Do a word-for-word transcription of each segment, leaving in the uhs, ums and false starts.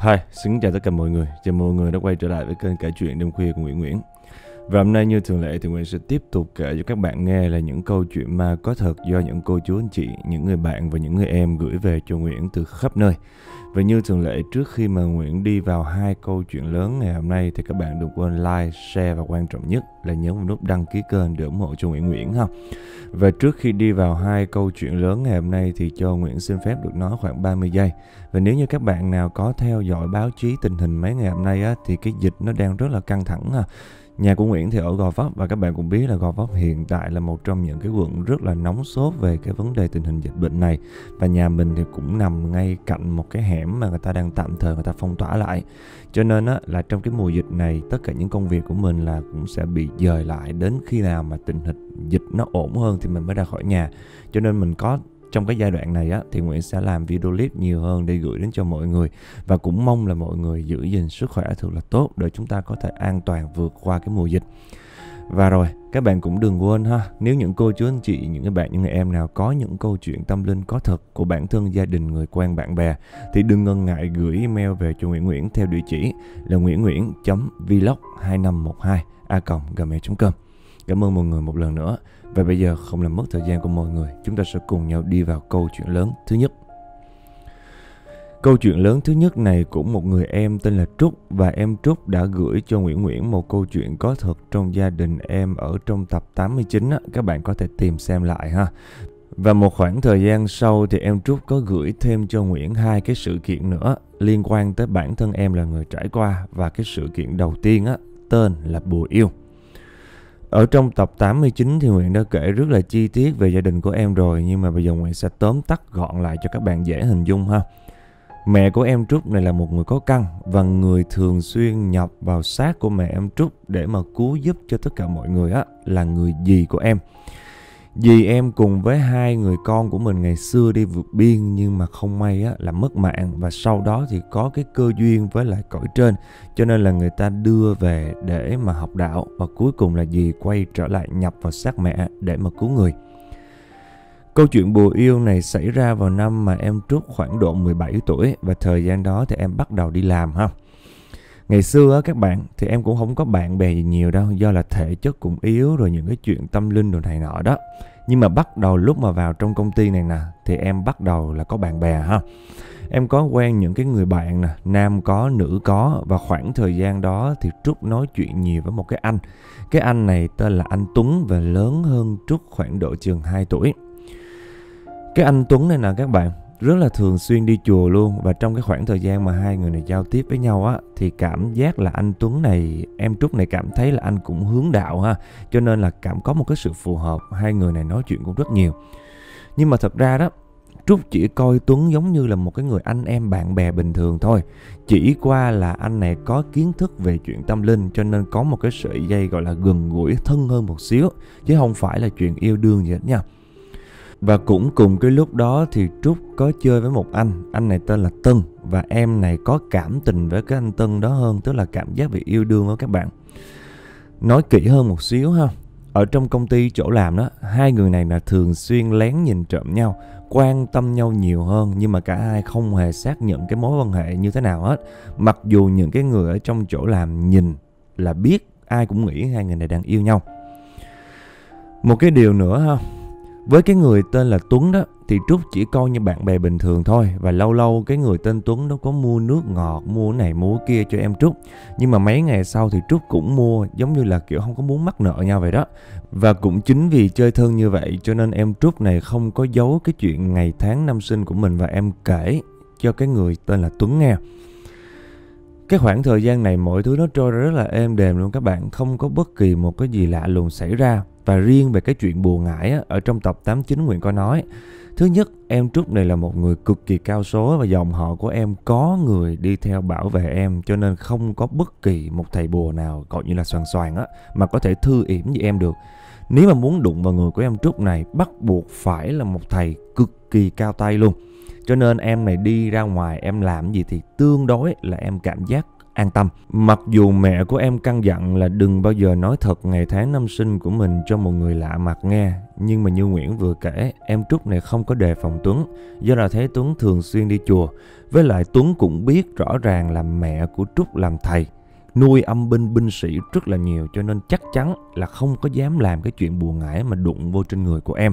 Hi, xin chào tất cả mọi người. Chào mọi người đã quay trở lại với kênh kể chuyện đêm khuya của Nguyễn Nguyễn. Và hôm nay như thường lệ thì Nguyễn sẽ tiếp tục kể cho các bạn nghe là những câu chuyện ma có thật do những cô chú anh chị, những người bạn và những người em gửi về cho Nguyễn từ khắp nơi. Và như thường lệ, trước khi mà Nguyễn đi vào hai câu chuyện lớn ngày hôm nay thì các bạn đừng quên like, share và quan trọng nhất là nhấn vào nút đăng ký kênh để ủng hộ cho Nguyễn Nguyễn ha. Và trước khi đi vào hai câu chuyện lớn ngày hôm nay thì cho Nguyễn xin phép được nói khoảng ba mươi giây. Và nếu như các bạn nào có theo dõi báo chí tình hình mấy ngày hôm nay á, thì cái dịch nó đang rất là căng thẳng ha. Nhà của Nguyễn thì ở Gò Vấp và các bạn cũng biết là Gò Vấp hiện tại là một trong những cái quận rất là nóng sốt về cái vấn đề tình hình dịch bệnh này. Và nhà mình thì cũng nằm ngay cạnh một cái hẻm mà người ta đang tạm thời người ta phong tỏa lại. Cho nên á, là trong cái mùa dịch này tất cả những công việc của mình là cũng sẽ bị dời lại đến khi nào mà tình hình dịch nó ổn hơn thì mình mới ra khỏi nhà. Cho nên mình có trong cái giai đoạn này á, thì Nguyễn sẽ làm video clip nhiều hơn để gửi đến cho mọi người. Và cũng mong là mọi người giữ gìn sức khỏe thật là tốt để chúng ta có thể an toàn vượt qua cái mùa dịch. Và rồi, các bạn cũng đừng quên ha, nếu những cô chú anh chị, những người bạn, những người em nào có những câu chuyện tâm linh có thật của bản thân, gia đình, người quen, bạn bè thì đừng ngần ngại gửi email về cho Nguyễn Nguyễn theo địa chỉ là nguyễn nguyễn chấm vlog hai năm một hai a còng gmail chấm com. Cảm ơn mọi người một lần nữa. Và bây giờ không làm mất thời gian của mọi người, chúng ta sẽ cùng nhau đi vào câu chuyện lớn thứ nhất. Câu chuyện lớn thứ nhất này của một người em tên là Trúc. Và em Trúc đã gửi cho Nguyễn Nguyễn một câu chuyện có thật trong gia đình em ở trong tập tám mươi chín á. Các bạn có thể tìm xem lại ha. Và một khoảng thời gian sau thì em Trúc có gửi thêm cho Nguyễn hai cái sự kiện nữa liên quan tới bản thân em là người trải qua. Và cái sự kiện đầu tiên á, tên là Bùa Yêu. Ở trong tập tám mươi chín thì Nguyễn đã kể rất là chi tiết về gia đình của em rồi, nhưng mà bây giờ Nguyễn sẽ tóm tắt gọn lại cho các bạn dễ hình dung ha. Mẹ của em Trúc này là một người có căn và người thường xuyên nhập vào xác của mẹ em Trúc để mà cứu giúp cho tất cả mọi người á, là người dì của em. Dì em cùng với hai người con của mình ngày xưa đi vượt biên nhưng mà không may á, là mất mạng. Và sau đó thì có cái cơ duyên với lại cõi trên, cho nên là người ta đưa về để mà học đạo. Và cuối cùng là dì quay trở lại nhập vào xác mẹ để mà cứu người. Câu chuyện Bùa Yêu này xảy ra vào năm mà em Trúc khoảng độ mười bảy tuổi. Và thời gian đó thì em bắt đầu đi làm ha. Ngày xưa á các bạn, thì em cũng không có bạn bè gì nhiều đâu, do là thể chất cũng yếu rồi những cái chuyện tâm linh đồ này nọ đó. Nhưng mà bắt đầu lúc mà vào trong công ty này nè, thì em bắt đầu là có bạn bè ha. Em có quen những cái người bạn nè, nam có, nữ có. Và khoảng thời gian đó thì Trúc nói chuyện nhiều với một cái anh. Cái anh này tên là anh Tuấn và lớn hơn Trúc khoảng độ chừng hai tuổi. Cái anh Tuấn này nè các bạn, rất là thường xuyên đi chùa luôn. Và trong cái khoảng thời gian mà hai người này giao tiếp với nhau á, thì cảm giác là anh Tuấn này, em Trúc này cảm thấy là anh cũng hướng đạo ha. Cho nên là cảm có một cái sự phù hợp, hai người này nói chuyện cũng rất nhiều. Nhưng mà thật ra đó, Trúc chỉ coi Tuấn giống như là một cái người anh em bạn bè bình thường thôi. Chỉ qua là anh này có kiến thức về chuyện tâm linh, cho nên có một cái sợi dây gọi là gần gũi thân hơn một xíu, chứ không phải là chuyện yêu đương gì hết nha. Và cũng cùng cái lúc đó thì Trúc có chơi với một anh, anh này tên là Tân. Và em này có cảm tình với cái anh Tân đó hơn, tức là cảm giác về yêu đương đó các bạn. Nói kỹ hơn một xíu ha. Ở trong công ty chỗ làm đó, hai người này là thường xuyên lén nhìn trộm nhau, quan tâm nhau nhiều hơn. Nhưng mà cả hai không hề xác nhận cái mối quan hệ như thế nào hết. Mặc dù những cái người ở trong chỗ làm nhìn là biết, ai cũng nghĩ hai người này đang yêu nhau. Một cái điều nữa ha, với cái người tên là Tuấn đó thì Trúc chỉ coi như bạn bè bình thường thôi. Và lâu lâu cái người tên Tuấn đó có mua nước ngọt, mua này mua kia cho em Trúc. Nhưng mà mấy ngày sau thì Trúc cũng mua, giống như là kiểu không có muốn mắc nợ nhau vậy đó. Và cũng chính vì chơi thân như vậy cho nên em Trúc này không có giấu cái chuyện ngày tháng năm sinh của mình, và em kể cho cái người tên là Tuấn nghe. Cái khoảng thời gian này mọi thứ nó trôi rất là êm đềm luôn các bạn, không có bất kỳ một cái gì lạ lùng xảy ra. Và riêng về cái chuyện bùa ngải á, ở trong tập tám mươi chín Nguyễn có nói. Thứ nhất, em Trúc này là một người cực kỳ cao số và dòng họ của em có người đi theo bảo vệ em, cho nên không có bất kỳ một thầy bùa nào gọi như là xoàn xoàn á mà có thể thư yểm như em được. Nếu mà muốn đụng vào người của em Trúc này, bắt buộc phải là một thầy cực kỳ cao tay luôn. Cho nên em này đi ra ngoài em làm gì thì tương đối là em cảm giác an tâm. Mặc dù mẹ của em căn dặn là đừng bao giờ nói thật ngày tháng năm sinh của mình cho một người lạ mặt nghe, nhưng mà như Nguyễn vừa kể, em Trúc này không có đề phòng Tuấn, do là thấy Tuấn thường xuyên đi chùa. Với lại Tuấn cũng biết rõ ràng là mẹ của Trúc làm thầy, nuôi âm binh binh sĩ rất là nhiều, cho nên chắc chắn là không có dám làm cái chuyện bùa ngải mà đụng vô trên người của em.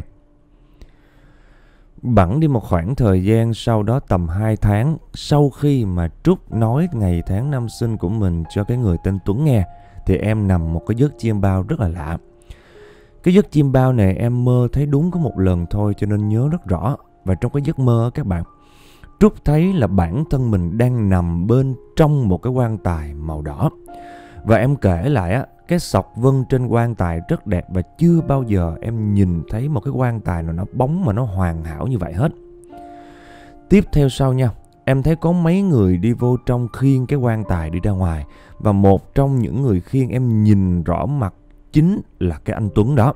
Bẵng đi một khoảng thời gian sau đó, tầm hai tháng sau khi mà Trúc nói ngày tháng năm sinh của mình cho cái người tên Tuấn nghe, thì em nằm một cái giấc chiêm bao rất là lạ. Cái giấc chiêm bao này em mơ thấy đúng có một lần thôi, cho nên nhớ rất rõ. Và trong cái giấc mơ các bạn, Trúc thấy là bản thân mình đang nằm bên trong một cái quan tài màu đỏ. Và em kể lại á, cái sọc vân trên quan tài rất đẹp, và chưa bao giờ em nhìn thấy một cái quan tài nào nó bóng mà nó hoàn hảo như vậy hết. Tiếp theo sau nha, em thấy có mấy người đi vô trong khiêng cái quan tài đi ra ngoài, và một trong những người khiêng em nhìn rõ mặt chính là cái anh Tuấn đó.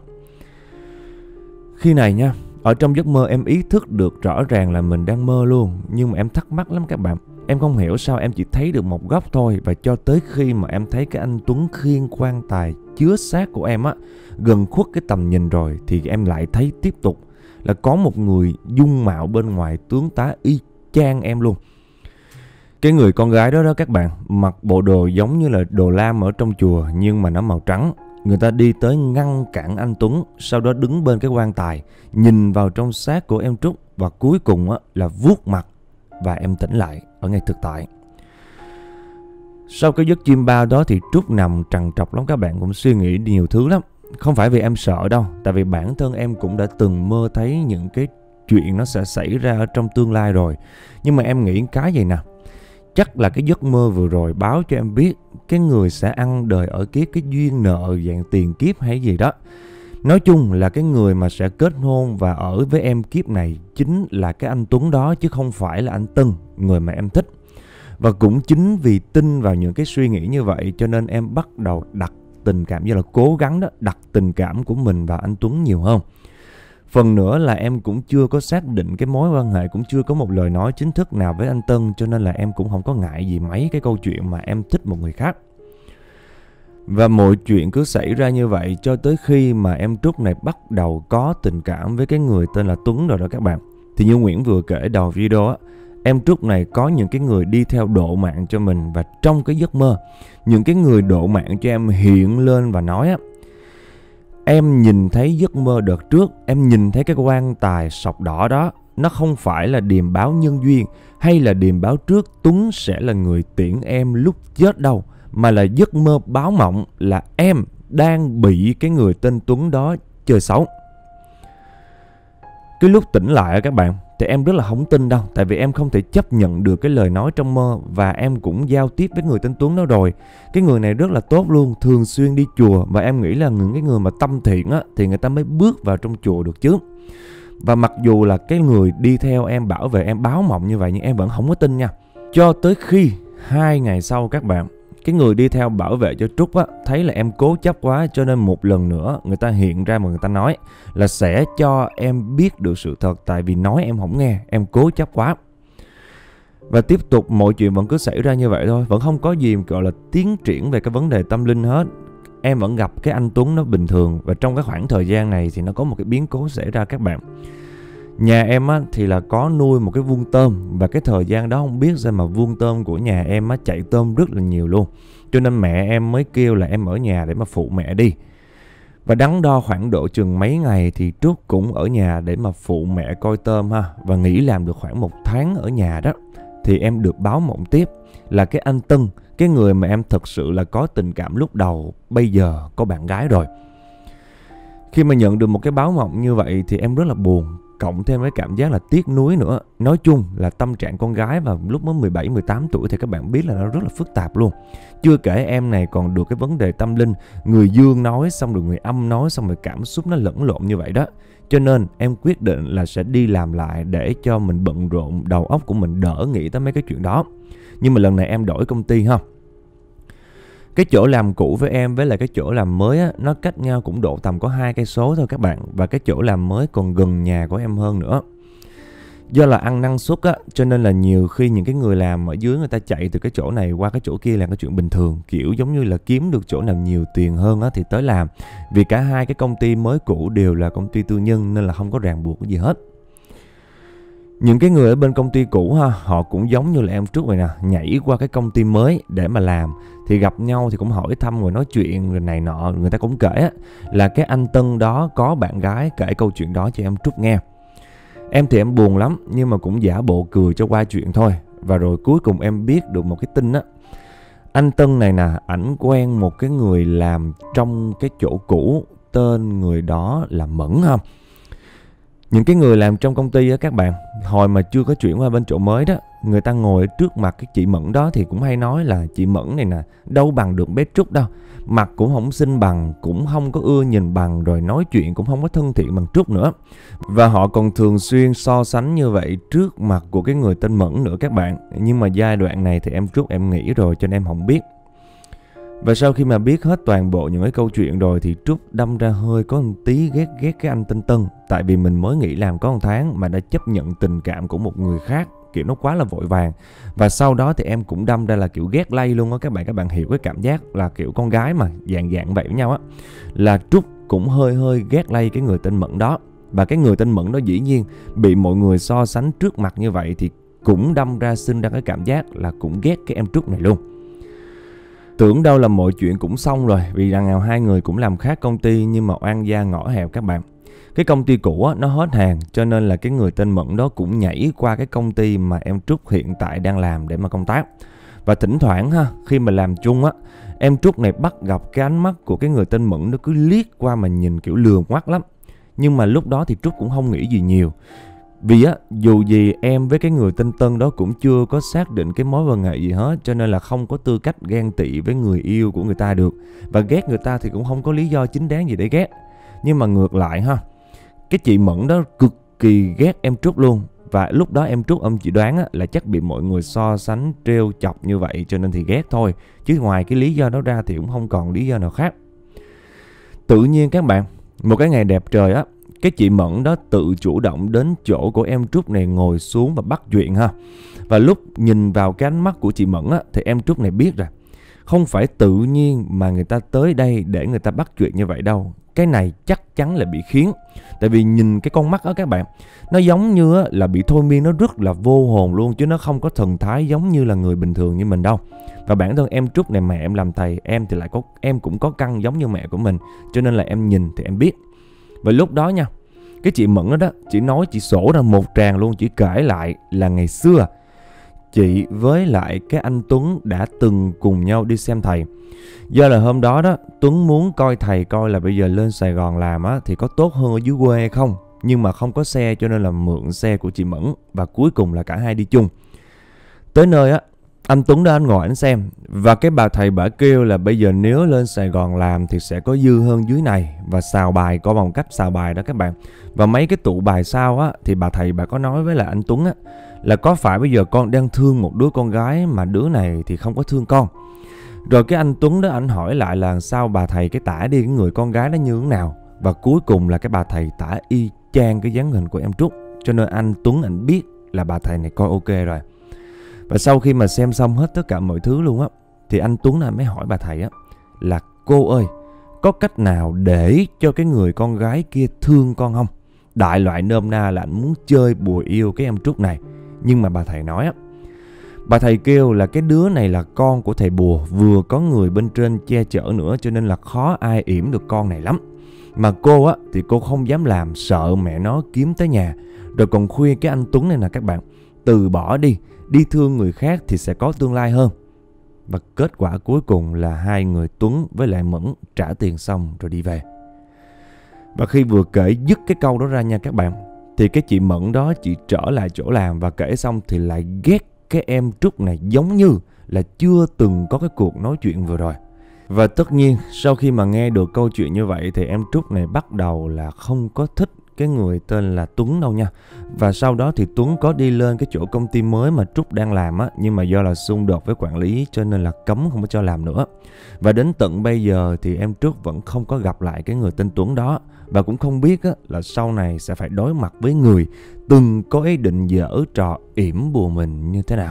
Khi này nha, ở trong giấc mơ em ý thức được rõ ràng là mình đang mơ luôn, nhưng mà em thắc mắc lắm các bạn. Em không hiểu sao em chỉ thấy được một góc thôi, và cho tới khi mà em thấy cái anh Tuấn khiêng quan tài chứa xác của em á, gần khuất cái tầm nhìn rồi, thì em lại thấy tiếp tục là có một người dung mạo bên ngoài tướng tá y chang em luôn. Cái người con gái đó đó các bạn, mặc bộ đồ giống như là đồ lam ở trong chùa, nhưng mà nó màu trắng. Người ta đi tới ngăn cản anh Tuấn, sau đó đứng bên cái quan tài, nhìn vào trong xác của em Trúc, và cuối cùng á, là vuốt mặt, và em tỉnh lại ở ngay thực tại. Sau cái giấc chiêm bao đó thì Trúc nằm trằn trọc lắm các bạn, cũng suy nghĩ nhiều thứ lắm. Không phải vì em sợ đâu, tại vì bản thân em cũng đã từng mơ thấy những cái chuyện nó sẽ xảy ra ở trong tương lai rồi. Nhưng mà em nghĩ cái gì nè, chắc là cái giấc mơ vừa rồi báo cho em biết cái người sẽ ăn đời ở kiếp, cái duyên nợ dạng tiền kiếp hay gì đó. Nói chung là cái người mà sẽ kết hôn và ở với em kiếp này chính là cái anh Tuấn đó, chứ không phải là anh Tân, người mà em thích. Và cũng chính vì tin vào những cái suy nghĩ như vậy, cho nên em bắt đầu đặt tình cảm, như là cố gắng đó, đặt tình cảm của mình vào anh Tuấn nhiều hơn. Phần nữa là em cũng chưa có xác định cái mối quan hệ, cũng chưa có một lời nói chính thức nào với anh Tân, cho nên là em cũng không có ngại gì mấy cái câu chuyện mà em thích một người khác. Và mọi chuyện cứ xảy ra như vậy cho tới khi mà em Trúc này bắt đầu có tình cảm với cái người tên là Tuấn rồi đó các bạn. Thì như Nguyễn vừa kể đầu video á, em Trúc này có những cái người đi theo độ mạng cho mình, và trong cái giấc mơ, những cái người độ mạng cho em hiện lên và nói á, em nhìn thấy giấc mơ đợt trước, em nhìn thấy cái quan tài sọc đỏ đó, nó không phải là điềm báo nhân duyên hay là điềm báo trước Tuấn sẽ là người tiễn em lúc chết đâu, mà là giấc mơ báo mộng là em đang bị cái người tên Tuấn đó chơi xấu. Cái lúc tỉnh lại các bạn, thì em rất là không tin đâu, tại vì em không thể chấp nhận được cái lời nói trong mơ, và em cũng giao tiếp với người tên Tuấn đó rồi. Cái người này rất là tốt luôn, thường xuyên đi chùa, và em nghĩ là những cái người mà tâm thiện á, thì người ta mới bước vào trong chùa được chứ. Và mặc dù là cái người đi theo em bảo vệ em báo mộng như vậy, nhưng em vẫn không có tin nha. Cho tới khi hai ngày sau các bạn, cái người đi theo bảo vệ cho Trúc á, thấy là em cố chấp quá, cho nên một lần nữa người ta hiện ra mà người ta nói là sẽ cho em biết được sự thật, tại vì nói em không nghe, em cố chấp quá. Và tiếp tục mọi chuyện vẫn cứ xảy ra như vậy thôi, vẫn không có gì gọi là tiến triển về cái vấn đề tâm linh hết. Em vẫn gặp cái anh Tuấn nó bình thường, và trong cái khoảng thời gian này thì nó có một cái biến cố xảy ra các bạn. Nhà em á, thì là có nuôi một cái vuông tôm, và cái thời gian đó không biết sao mà vuông tôm của nhà em á, chạy tôm rất là nhiều luôn. Cho nên mẹ em mới kêu là em ở nhà để mà phụ mẹ đi. Và đắn đo khoảng độ chừng mấy ngày thì Trúc cũng ở nhà để mà phụ mẹ coi tôm ha. Và nghĩ làm được khoảng một tháng ở nhà đó, thì em được báo mộng tiếp là cái anh Tân, cái người mà em thật sự là có tình cảm lúc đầu, bây giờ có bạn gái rồi. Khi mà nhận được một cái báo mộng như vậy thì em rất là buồn, cộng thêm cái cảm giác là tiếc nuối nữa. Nói chung là tâm trạng con gái vào lúc mới mười bảy mười tám tuổi thì các bạn biết là nó rất là phức tạp luôn. Chưa kể em này còn được cái vấn đề tâm linh, người dương nói xong rồi người âm nói, xong rồi cảm xúc nó lẫn lộn như vậy đó. Cho nên em quyết định là sẽ đi làm lại để cho mình bận rộn, đầu óc của mình đỡ nghĩ tới mấy cái chuyện đó. Nhưng mà lần này em đổi công ty ha. Cái chỗ làm cũ với em với lại cái chỗ làm mới á, nó cách nhau cũng độ tầm có hai cây số thôi các bạn. Và cái chỗ làm mới còn gần nhà của em hơn nữa. Do là ăn năng suất á, cho nên là nhiều khi những cái người làm ở dưới người ta chạy từ cái chỗ này qua cái chỗ kia là cái chuyện bình thường. Kiểu giống như là kiếm được chỗ nào nhiều tiền hơn á thì tới làm. Vì cả hai cái công ty mới cũ đều là công ty tư nhân nên là không có ràng buộc cái gì hết. Những cái người ở bên công ty cũ ha, họ cũng giống như là em Trúc vậy nè, nhảy qua cái công ty mới để mà làm. Thì gặp nhau thì cũng hỏi thăm rồi nói chuyện rồi này nọ. Người ta cũng kể á, là cái anh Tân đó có bạn gái kể câu chuyện đó cho em Trúc nghe. Em thì em buồn lắm nhưng mà cũng giả bộ cười cho qua chuyện thôi. Và rồi cuối cùng em biết được một cái tin á. Anh Tân này nè, ảnh quen một cái người làm trong cái chỗ cũ, tên người đó là Mẫn ha. Những cái người làm trong công ty á các bạn, hồi mà chưa có chuyển qua bên chỗ mới đó, người ta ngồi ở trước mặt cái chị Mẫn đó thì cũng hay nói là chị Mẫn này nè, đâu bằng được bé Trúc đâu. Mặt cũng không xinh bằng, cũng không có ưa nhìn bằng, rồi nói chuyện cũng không có thân thiện bằng Trúc nữa. Và họ còn thường xuyên so sánh như vậy trước mặt của cái người tên Mẫn nữa các bạn. Nhưng mà giai đoạn này thì em Trúc em nghĩ rồi cho nên em không biết. Và sau khi mà biết hết toàn bộ những cái câu chuyện rồi thì Trúc đâm ra hơi có một tí ghét ghét cái anh tên Tân. Tại vì mình mới nghỉ làm có một tháng mà đã chấp nhận tình cảm của một người khác, kiểu nó quá là vội vàng. Và sau đó thì em cũng đâm ra là kiểu ghét lây luôn á các bạn. Các bạn hiểu cái cảm giác là kiểu con gái mà dạng dạng vậy với nhau á. Là Trúc cũng hơi hơi ghét lây cái người tên Mẫn đó. Và cái người tên Mẫn đó dĩ nhiên bị mọi người so sánh trước mặt như vậy thì cũng đâm ra sinh ra cái cảm giác là cũng ghét cái em Trúc này luôn. Tưởng đâu là mọi chuyện cũng xong rồi, vì đằng nào hai người cũng làm khác công ty nhưng mà oan gia ngõ hẹp các bạn. Cái công ty cũ á, nó hết hàng cho nên là cái người tên Mẫn đó cũng nhảy qua cái công ty mà em Trúc hiện tại đang làm để mà công tác. Và thỉnh thoảng ha, khi mà làm chung á, em Trúc này bắt gặp cái ánh mắt của cái người tên Mẫn nó cứ liếc qua mà nhìn kiểu lườm mắt lắm. Nhưng mà lúc đó thì Trúc cũng không nghĩ gì nhiều. Vì á, dù gì em với cái người tên Tân đó cũng chưa có xác định cái mối quan hệ gì hết, cho nên là không có tư cách ghen tị với người yêu của người ta được. Và ghét người ta thì cũng không có lý do chính đáng gì để ghét. Nhưng mà ngược lại ha, cái chị Mẫn đó cực kỳ ghét em Trúc luôn. Và lúc đó em Trúc ông chỉ đoán á, là chắc bị mọi người so sánh trêu chọc như vậy cho nên thì ghét thôi. Chứ ngoài cái lý do đó ra thì cũng không còn lý do nào khác. Tự nhiên các bạn, một cái ngày đẹp trời á, cái chị Mẫn đó tự chủ động đến chỗ của em Trúc này ngồi xuống và bắt chuyện ha. Và lúc nhìn vào cái ánh mắt của chị Mẫn á, thì em Trúc này biết rồi. Không phải tự nhiên mà người ta tới đây để người ta bắt chuyện như vậy đâu. Cái này chắc chắn là bị khiến. Tại vì nhìn cái con mắt đó các bạn, nó giống như là bị thôi miên, nó rất là vô hồn luôn. Chứ nó không có thần thái giống như là người bình thường như mình đâu. Và bản thân em Trúc này, mẹ em làm thầy, em thì lại có em cũng có căn giống như mẹ của mình. Cho nên là em nhìn thì em biết. Và lúc đó nha, cái chị Mẫn đó, đó chỉ nói, chị sổ ra một tràng luôn. Chỉ kể lại là ngày xưa chị với lại cái anh Tuấn đã từng cùng nhau đi xem thầy. Do là hôm đó đó Tuấn muốn coi thầy coi là bây giờ lên Sài Gòn làm á thì có tốt hơn ở dưới quê hay không. Nhưng mà không có xe cho nên là mượn xe của chị Mẫn. Và cuối cùng là cả hai đi chung. Tới nơi á, anh Tuấn đó anh ngồi anh xem. Và cái bà thầy bà kêu là bây giờ nếu lên Sài Gòn làm thì sẽ có dư hơn dưới này. Và xào bài, có bằng cách xào bài đó các bạn. Và mấy cái tụ bài sau á, thì bà thầy bà có nói với lại anh Tuấn á, là có phải bây giờ con đang thương một đứa con gái mà đứa này thì không có thương con. Rồi cái anh Tuấn đó anh hỏi lại là sao bà thầy cái tả đi cái người con gái đó như thế nào. Và cuối cùng là cái bà thầy tả y chang cái dáng hình của em Trúc. Cho nên anh Tuấn anh biết là bà thầy này coi ok rồi. Và sau khi mà xem xong hết tất cả mọi thứ luôn á, thì anh Tuấn anh mới hỏi bà thầy á, là cô ơi, có cách nào để cho cái người con gái kia thương con không? Đại loại nôm na là anh muốn chơi bùa yêu cái em Trúc này. Nhưng mà bà thầy nói á, bà thầy kêu là cái đứa này là con của thầy bùa, vừa có người bên trên che chở nữa, cho nên là khó ai yểm được con này lắm. Mà cô á thì cô không dám làm, sợ mẹ nó kiếm tới nhà. Rồi còn khuyên cái anh Tuấn này nè các bạn, từ bỏ đi, đi thương người khác thì sẽ có tương lai hơn. Và kết quả cuối cùng là hai người Tuấn với lại Mẫn trả tiền xong rồi đi về. Và khi vừa kể dứt cái câu đó ra nha các bạn, thì cái chị Mẫn đó chị trở lại chỗ làm và kể xong thì lại ghét cái em Trúc này giống như là chưa từng có cái cuộc nói chuyện vừa rồi. Và tất nhiên sau khi mà nghe được câu chuyện như vậy thì em Trúc này bắt đầu là không có thích cái người tên là Tuấn đâu nha. Và sau đó thì Tuấn có đi lên cái chỗ công ty mới mà Trúc đang làm á, nhưng mà do là xung đột với quản lý cho nên là cấm không có cho làm nữa. Và đến tận bây giờ thì em Trúc vẫn không có gặp lại cái người tên Tuấn đó, và cũng không biết á, là sau này sẽ phải đối mặt với người từng có ý định giở trò yểm bùa mình như thế nào.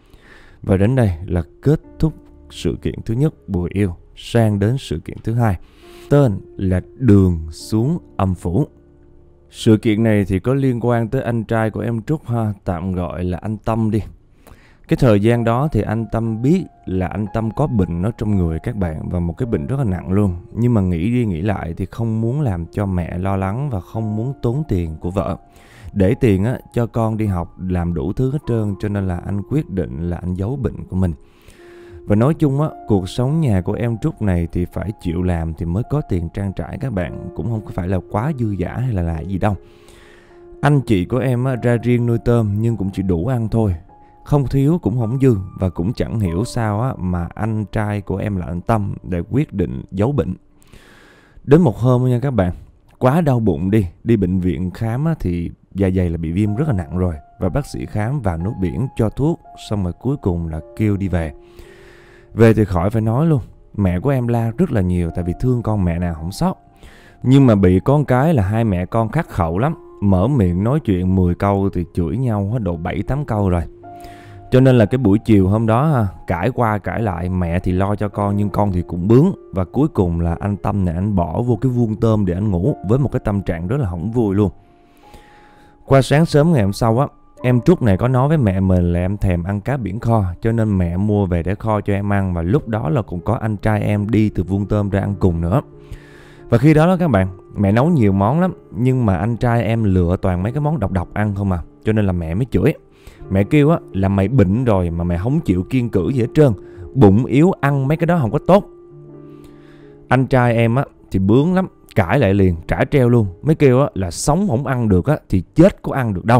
Và đến đây là kết thúc sự kiện thứ nhất, bùa yêu, sang đến sự kiện thứ hai, tên là Đường xuống âm phủ. Sự kiện này thì có liên quan tới anh trai của em Trúc ha, tạm gọi là anh Tâm đi. Cái thời gian đó thì anh Tâm biết là anh Tâm có bệnh ở trong người các bạn, và một cái bệnh rất là nặng luôn. Nhưng mà nghĩ đi nghĩ lại thì không muốn làm cho mẹ lo lắng và không muốn tốn tiền của vợ. Để tiền á, cho con đi học làm đủ thứ hết trơn, cho nên là anh quyết định là anh giấu bệnh của mình. Và nói chung á, cuộc sống nhà của em Trúc này thì phải chịu làm thì mới có tiền trang trải các bạn, cũng không phải là quá dư dả hay là là gì đâu. Anh chị của em á, ra riêng nuôi tôm nhưng cũng chỉ đủ ăn thôi, không thiếu cũng không dư, và cũng chẳng hiểu sao á, mà anh trai của em là anh Tâm để quyết định giấu bệnh. Đến một hôm nha các bạn, quá đau bụng đi, đi bệnh viện khám á, thì dạ dày là bị viêm rất là nặng rồi, và bác sĩ khám vào nước biển cho thuốc, xong rồi cuối cùng là kêu đi về. Về thì khỏi phải nói luôn, mẹ của em la rất là nhiều tại vì thương con mẹ nào không sót. Nhưng mà bị con cái là hai mẹ con khắc khẩu lắm, mở miệng nói chuyện mười câu thì chửi nhau hết độ bảy tám câu rồi. Cho nên là cái buổi chiều hôm đó ha, cãi qua cãi lại, mẹ thì lo cho con nhưng con thì cũng bướng. Và cuối cùng là anh Tâm này anh bỏ vô cái vuông tôm để anh ngủ với một cái tâm trạng rất là không vui luôn. Qua sáng sớm ngày hôm sau á, em Trúc này có nói với mẹ mình là em thèm ăn cá biển kho, cho nên mẹ mua về để kho cho em ăn. Và lúc đó là cũng có anh trai em đi từ vuông tôm ra ăn cùng nữa. Và khi đó đó các bạn, mẹ nấu nhiều món lắm, nhưng mà anh trai em lựa toàn mấy cái món độc độc ăn không à, cho nên là mẹ mới chửi. Mẹ kêu á là mày bệnh rồi mà mày không chịu kiêng cữ gì hết trơn, bụng yếu ăn mấy cái đó không có tốt. Anh trai em á thì bướng lắm, cãi lại liền, trả treo luôn, mới kêu á là sống không ăn được á thì chết có ăn được đâu.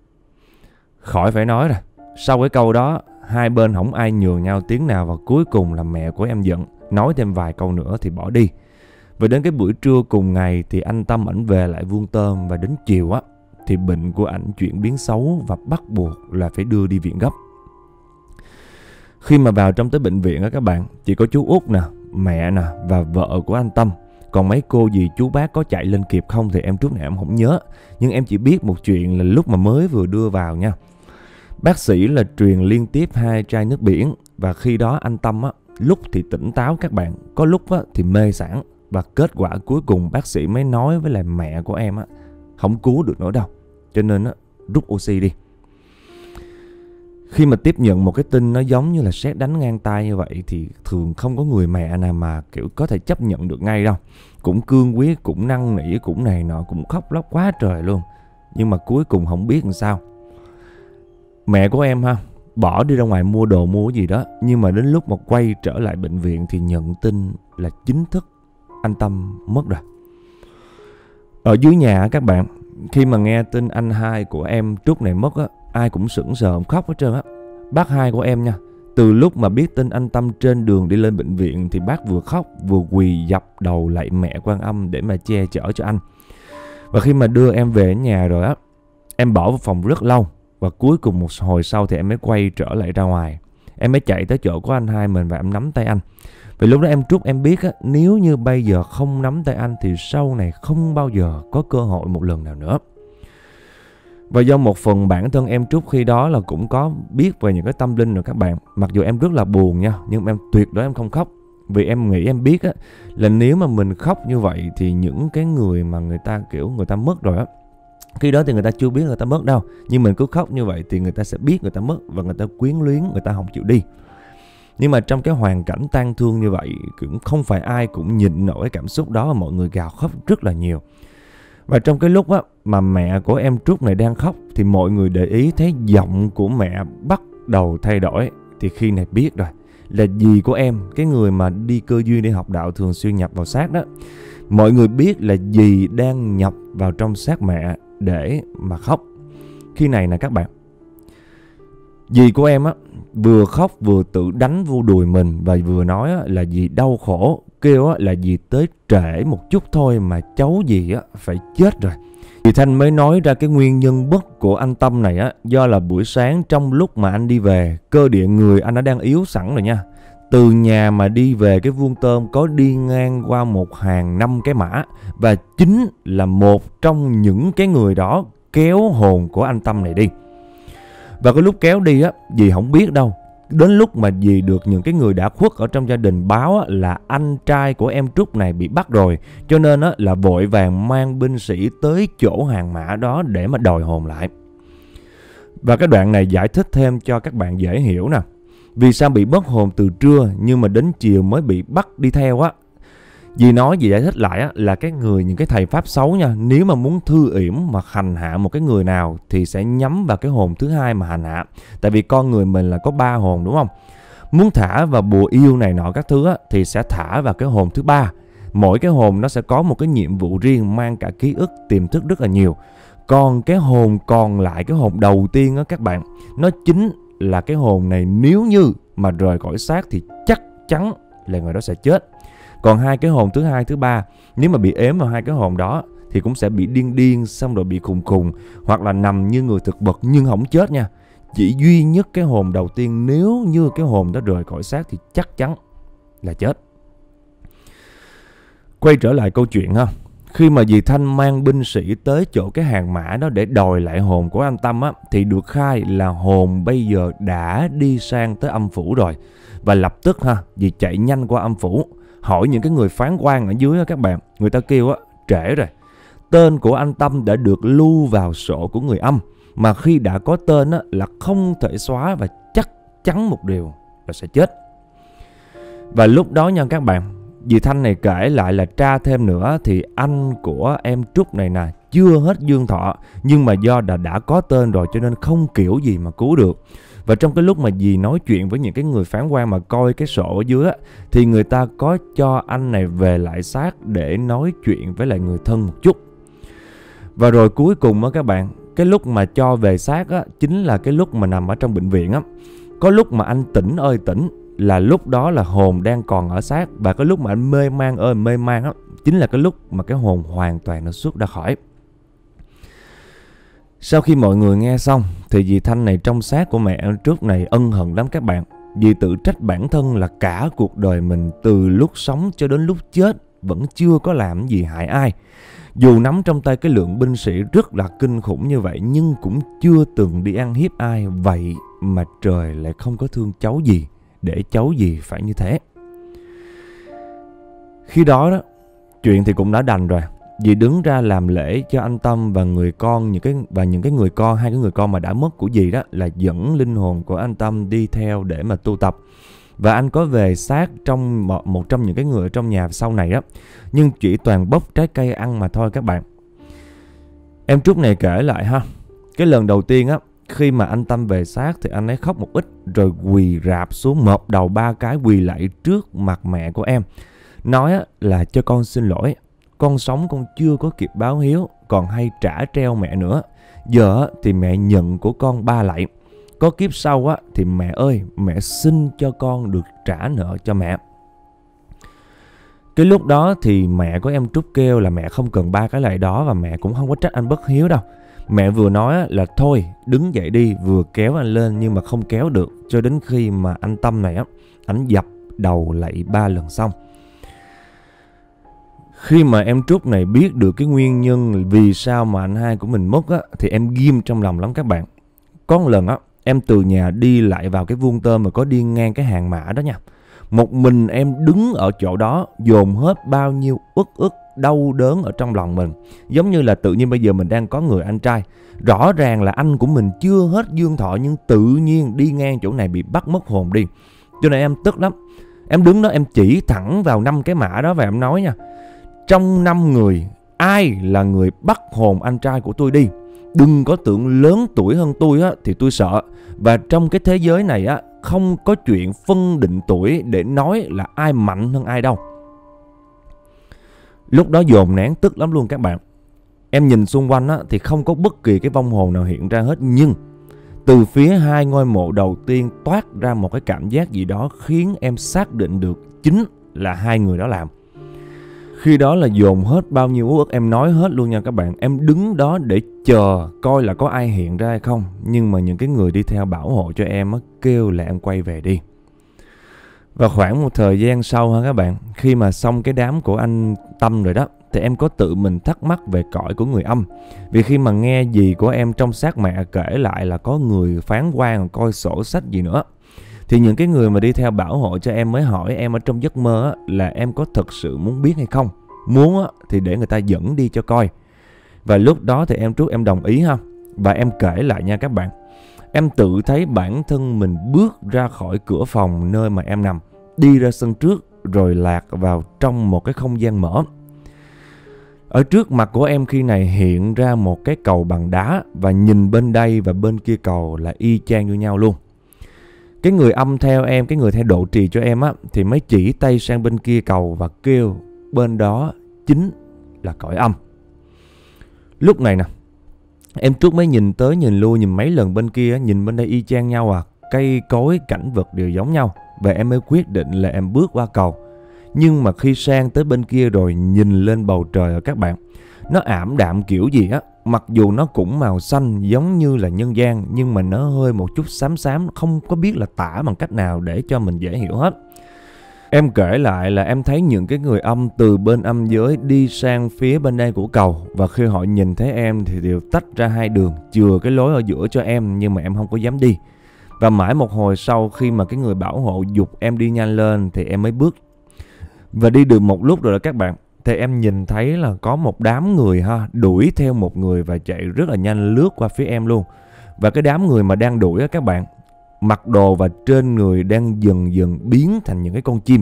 Khỏi phải nói rồi, sau cái câu đó hai bên không ai nhường nhau tiếng nào, và cuối cùng là mẹ của em giận, nói thêm vài câu nữa thì bỏ đi. Và đến cái buổi trưa cùng ngày thì anh Tâm ảnh về lại vuông tôm, và đến chiều á thì bệnh của ảnh chuyển biến xấu và bắt buộc là phải đưa đi viện gấp. Khi mà vào trong tới bệnh viện á các bạn, chỉ có chú Út nè, mẹ nè và vợ của anh Tâm. Còn mấy cô dì chú bác có chạy lên kịp không thì em trước này em không nhớ. Nhưng em chỉ biết một chuyện là lúc mà mới vừa đưa vào nha, bác sĩ là truyền liên tiếp hai chai nước biển. Và khi đó anh Tâm á, lúc thì tỉnh táo các bạn, có lúc á thì mê sảng. Và kết quả cuối cùng bác sĩ mới nói với lại mẹ của em á, không cứu được nữa đâu, cho nên á, rút oxy đi. Khi mà tiếp nhận một cái tin nó giống như là sét đánh ngang tai như vậy thì thường không có người mẹ nào mà kiểu có thể chấp nhận được ngay đâu. Cũng cương quyết, cũng năn nỉ, cũng này nọ, cũng khóc lóc quá trời luôn. Nhưng mà cuối cùng không biết làm sao. Mẹ của em ha, bỏ đi ra ngoài mua đồ mua gì đó, nhưng mà đến lúc mà quay trở lại bệnh viện thì nhận tin là chính thức anh Tâm mất rồi. Ở dưới nhà các bạn, khi mà nghe tin anh hai của em Trúc này mất á, ai cũng sững sờ khóc hết trơn á. Bác hai của em nha, từ lúc mà biết tin anh Tâm trên đường đi lên bệnh viện thì bác vừa khóc vừa quỳ dập đầu lạy mẹ Quan Âm để mà che chở cho anh. Và khi mà đưa em về nhà rồi á, em bỏ vào phòng rất lâu, và cuối cùng một hồi sau thì em mới quay trở lại ra ngoài. Em mới chạy tới chỗ của anh hai mình và em nắm tay anh. Vì lúc đó em Trúc em biết á, nếu như bây giờ không nắm tay anh thì sau này không bao giờ có cơ hội một lần nào nữa. Và do một phần bản thân em Trúc khi đó là cũng có biết về những cái tâm linh rồi các bạn. Mặc dù em rất là buồn nha, nhưng em tuyệt đối em không khóc. Vì em nghĩ em biết á, là nếu mà mình khóc như vậy thì những cái người mà người ta kiểu người ta mất rồi á, khi đó thì người ta chưa biết người ta mất đâu. Nhưng mình cứ khóc như vậy thì người ta sẽ biết người ta mất, và người ta quyến luyến, người ta không chịu đi. Nhưng mà trong cái hoàn cảnh tang thương như vậy, cũng không phải ai cũng nhịn nổi cái cảm xúc đó, và mọi người gào khóc rất là nhiều. Và trong cái lúc á, mà mẹ của em Trúc này đang khóc thì mọi người để ý thấy giọng của mẹ bắt đầu thay đổi. Thì khi này biết rồi, là dì của em, cái người mà đi cơ duyên đi học đạo thường xuyên nhập vào xác đó, mọi người biết là dì đang nhập vào trong xác mẹ để mà khóc. Khi này nè các bạn, dì của em á vừa khóc vừa tự đánh vô đùi mình, và vừa nói á, là dì đau khổ kêu á, là dì tới trễ một chút thôi mà cháu dì á, phải chết rồi. Dì Thanh mới nói ra cái nguyên nhân bất của anh Tâm này á, do là buổi sáng trong lúc mà anh đi về, cơ địa người anh đã đang yếu sẵn rồi nha. Từ nhà mà đi về cái vuông tôm có đi ngang qua một hàng năm cái mã, và chính là một trong những cái người đó kéo hồn của anh Tâm này đi. Và cái lúc kéo đi á, dì không biết đâu. Đến lúc mà dì được những cái người đã khuất ở trong gia đình báo á, là anh trai của em Trúc này bị bắt rồi, cho nên á, là vội vàng mang binh sĩ tới chỗ hàng mã đó để mà đòi hồn lại. Và cái đoạn này giải thích thêm cho các bạn dễ hiểu nè. Vì sao bị mất hồn từ trưa nhưng mà đến chiều mới bị bắt đi theo á. Dì nói, dì giải thích lại á, là cái người, những cái thầy pháp xấu nha, nếu mà muốn thư yểm mà hành hạ một cái người nào thì sẽ nhắm vào cái hồn thứ hai mà hành hạ. Tại vì con người mình là có ba hồn đúng không? Muốn thả vào bùa yêu này nọ các thứ á, thì sẽ thả vào cái hồn thứ ba. Mỗi cái hồn nó sẽ có một cái nhiệm vụ riêng, mang cả ký ức, tiềm thức rất là nhiều. Còn cái hồn còn lại, cái hồn đầu tiên á các bạn, nó chính là cái hồn này nếu như mà rời khỏi xác thì chắc chắn là người đó sẽ chết. Còn hai cái hồn thứ hai, thứ ba, nếu mà bị ếm vào hai cái hồn đó thì cũng sẽ bị điên điên, xong rồi bị khùng khùng, hoặc là nằm như người thực vật nhưng không chết nha. Chỉ duy nhất cái hồn đầu tiên, nếu như cái hồn đó rời khỏi xác thì chắc chắn là chết. Quay trở lại câu chuyện ha. Khi mà dì Thanh mang binh sĩ tới chỗ cái hàng mã đó để đòi lại hồn của anh Tâm á, thì được khai là hồn bây giờ đã đi sang tới âm phủ rồi. Và lập tức ha, dì chạy nhanh qua âm phủ, hỏi những cái người phán quan ở dưới á các bạn. Người ta kêu á, trễ rồi. Tên của anh Tâm đã được lưu vào sổ của người âm, mà khi đã có tên á, là không thể xóa, và chắc chắn một điều là sẽ chết. Và lúc đó nha các bạn, dì Thanh này kể lại là tra thêm nữa thì anh của em Trúc này nè chưa hết dương thọ, nhưng mà do đã, đã có tên rồi cho nên không kiểu gì mà cứu được. Và trong cái lúc mà dì nói chuyện với những cái người phán quan mà coi cái sổ ở dưới á, thì người ta có cho anh này về lại xác để nói chuyện với lại người thân một chút. Và rồi cuối cùng á các bạn, cái lúc mà cho về xác á, chính là cái lúc mà nằm ở trong bệnh viện á. Có lúc mà anh tỉnh ơi tỉnh, là lúc đó là hồn đang còn ở xác. Và cái lúc mà anh mê man ơi mê man á, chính là cái lúc mà cái hồn hoàn toàn nó xuất ra khỏi. Sau khi mọi người nghe xong thì dì Thanh này trong xác của mẹ anh Trúc này ân hận lắm các bạn. Dì tự trách bản thân là cả cuộc đời mình từ lúc sống cho đến lúc chết vẫn chưa có làm gì hại ai. Dù nắm trong tay cái lượng binh sĩ rất là kinh khủng như vậy, nhưng cũng chưa từng đi ăn hiếp ai. Vậy mà trời lại không có thương cháu dì, để cháu dì phải như thế. Khi đó đó, chuyện thì cũng đã đành rồi. Dì đứng ra làm lễ cho anh Tâm và người con, những cái và những cái người con, hai cái người con mà đã mất của dì đó, là dẫn linh hồn của anh Tâm đi theo để mà tu tập. Và anh có về xác trong một, một trong những cái người ở trong nhà sau này á, nhưng chỉ toàn bốc trái cây ăn mà thôi các bạn. Em Trúc này kể lại ha, cái lần đầu tiên á, khi mà anh Tâm về xác thì anh ấy khóc một ít, rồi quỳ rạp xuống một đầu ba cái quỳ lại trước mặt mẹ của em, nói á, là cho con xin lỗi, con sống con chưa có kịp báo hiếu, còn hay trả treo mẹ nữa. Giờ thì mẹ nhận của con ba lạy. Có kiếp sau á, thì mẹ ơi, mẹ xin cho con được trả nợ cho mẹ. Cái lúc đó thì mẹ của em Trúc kêu là mẹ không cần ba cái lạy đó, và mẹ cũng không có trách anh bất hiếu đâu. Mẹ vừa nói là thôi đứng dậy đi, vừa kéo anh lên nhưng mà không kéo được, cho đến khi mà anh Tâm này á, anh dập đầu lạy ba lần xong. Khi mà em Trúc này biết được cái nguyên nhân vì sao mà anh hai của mình mất á, thì em ghim trong lòng lắm các bạn. Có một lần á, em từ nhà đi lại vào cái vuông tôm mà có đi ngang cái hàng mã đó nha. Một mình em đứng ở chỗ đó, dồn hết bao nhiêu uất ức, đau đớn ở trong lòng mình. Giống như là tự nhiên bây giờ mình đang có người anh trai, rõ ràng là anh của mình chưa hết dương thọ, nhưng tự nhiên đi ngang chỗ này bị bắt mất hồn đi. Cho nên em tức lắm. Em đứng đó em chỉ thẳng vào năm cái mã đó và em nói nha, trong năm người, ai là người bắt hồn anh trai của tôi đi? Đừng có tưởng lớn tuổi hơn tôi á, thì tôi sợ. Và trong cái thế giới này á, không có chuyện phân định tuổi để nói là ai mạnh hơn ai đâu. Lúc đó dồn nén tức lắm luôn các bạn. Em nhìn xung quanh á, thì không có bất kỳ cái vong hồn nào hiện ra hết. Nhưng từ phía hai ngôi mộ đầu tiên toát ra một cái cảm giác gì đó khiến em xác định được chính là hai người đó làm. Khi đó là dồn hết bao nhiêu uất, em nói hết luôn nha các bạn. Em đứng đó để chờ coi là có ai hiện ra hay không. Nhưng mà những cái người đi theo bảo hộ cho em á, kêu là em quay về đi. Và khoảng một thời gian sau ha các bạn, khi mà xong cái đám của anh Tâm rồi đó, thì em có tự mình thắc mắc về cõi của người âm. Vì khi mà nghe dì của em trong xác mẹ kể lại là có người phán quan coi sổ sách gì nữa, thì những cái người mà đi theo bảo hộ cho em mới hỏi em ở trong giấc mơ á, là em có thực sự muốn biết hay không. Muốn á, thì để người ta dẫn đi cho coi. Và lúc đó thì em Trúc em đồng ý ha. Và em kể lại nha các bạn. Em tự thấy bản thân mình bước ra khỏi cửa phòng nơi mà em nằm, đi ra sân trước rồi lạc vào trong một cái không gian mở. Ở trước mặt của em khi này hiện ra một cái cầu bằng đá, và nhìn bên đây và bên kia cầu là y chang như nhau luôn. Cái người âm theo em, cái người theo độ trì cho em á, thì mới chỉ tay sang bên kia cầu và kêu bên đó chính là cõi âm. Lúc này nè, em Trúc mới nhìn tới nhìn lui, nhìn mấy lần bên kia, nhìn bên đây y chang nhau à. Cây cối, cảnh vật đều giống nhau. Và em mới quyết định là em bước qua cầu. Nhưng mà khi sang tới bên kia rồi nhìn lên bầu trời ở các bạn, nó ảm đạm kiểu gì á. Mặc dù nó cũng màu xanh giống như là nhân gian, nhưng mà nó hơi một chút xám xám, không có biết là tả bằng cách nào để cho mình dễ hiểu hết. Em kể lại là em thấy những cái người âm từ bên âm giới đi sang phía bên đây của cầu. Và khi họ nhìn thấy em thì đều tách ra hai đường, chừa cái lối ở giữa cho em, nhưng mà em không có dám đi. Và mãi một hồi sau, khi mà cái người bảo hộ giục em đi nhanh lên thì em mới bước. Và đi được một lúc rồi đó các bạn, thì em nhìn thấy là có một đám người ha đuổi theo một người và chạy rất là nhanh lướt qua phía em luôn. Và cái đám người mà đang đuổi á các bạn, mặc đồ và trên người đang dần dần biến thành những cái con chim.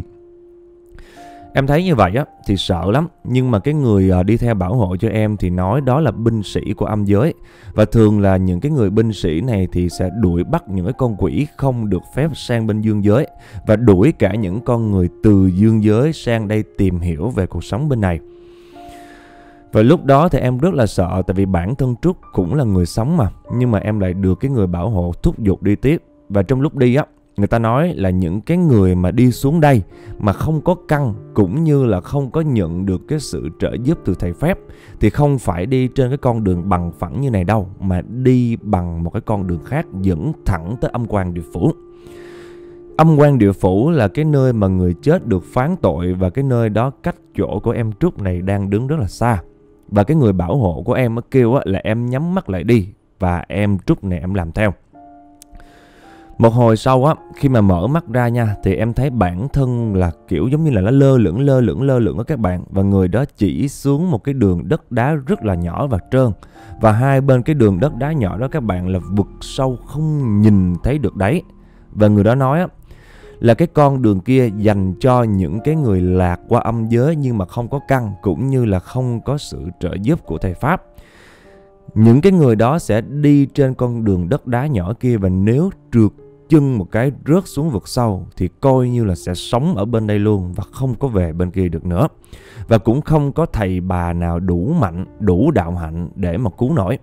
Em thấy như vậy á thì sợ lắm. Nhưng mà cái người đi theo bảo hộ cho em thì nói đó là binh sĩ của âm giới. Và thường là những cái người binh sĩ này thì sẽ đuổi bắt những cái con quỷ không được phép sang bên dương giới, và đuổi cả những con người từ dương giới sang đây tìm hiểu về cuộc sống bên này. Và lúc đó thì em rất là sợ, tại vì bản thân Trúc cũng là người sống mà. Nhưng mà em lại được cái người bảo hộ thúc giục đi tiếp. Và trong lúc đi á, người ta nói là những cái người mà đi xuống đây mà không có căn, cũng như là không có nhận được cái sự trợ giúp từ thầy Pháp, thì không phải đi trên cái con đường bằng phẳng như này đâu, mà đi bằng một cái con đường khác dẫn thẳng tới âm quan địa phủ. Âm quan địa phủ là cái nơi mà người chết được phán tội, và cái nơi đó cách chỗ của em Trúc này đang đứng rất là xa. Và cái người bảo hộ của em kêu là em nhắm mắt lại đi, và em Trúc này em làm theo. Một hồi sau á, khi mà mở mắt ra nha, thì em thấy bản thân là kiểu giống như là nó lơ lửng lơ lửng lơ lửng đó các bạn. Và người đó chỉ xuống một cái đường đất đá rất là nhỏ và trơn. Và hai bên cái đường đất đá nhỏ đó các bạn là vực sâu không nhìn thấy được đáy. Và người đó nói á, là cái con đường kia dành cho những cái người lạc qua âm giới nhưng mà không có căn, cũng như là không có sự trợ giúp của thầy Pháp. Những cái người đó sẽ đi trên con đường đất đá nhỏ kia, và nếu trượt chân một cái rớt xuống vực sâu thì coi như là sẽ sống ở bên đây luôn, và không có về bên kia được nữa. Và cũng không có thầy bà nào đủ mạnh, đủ đạo hạnh để mà cứu nổi.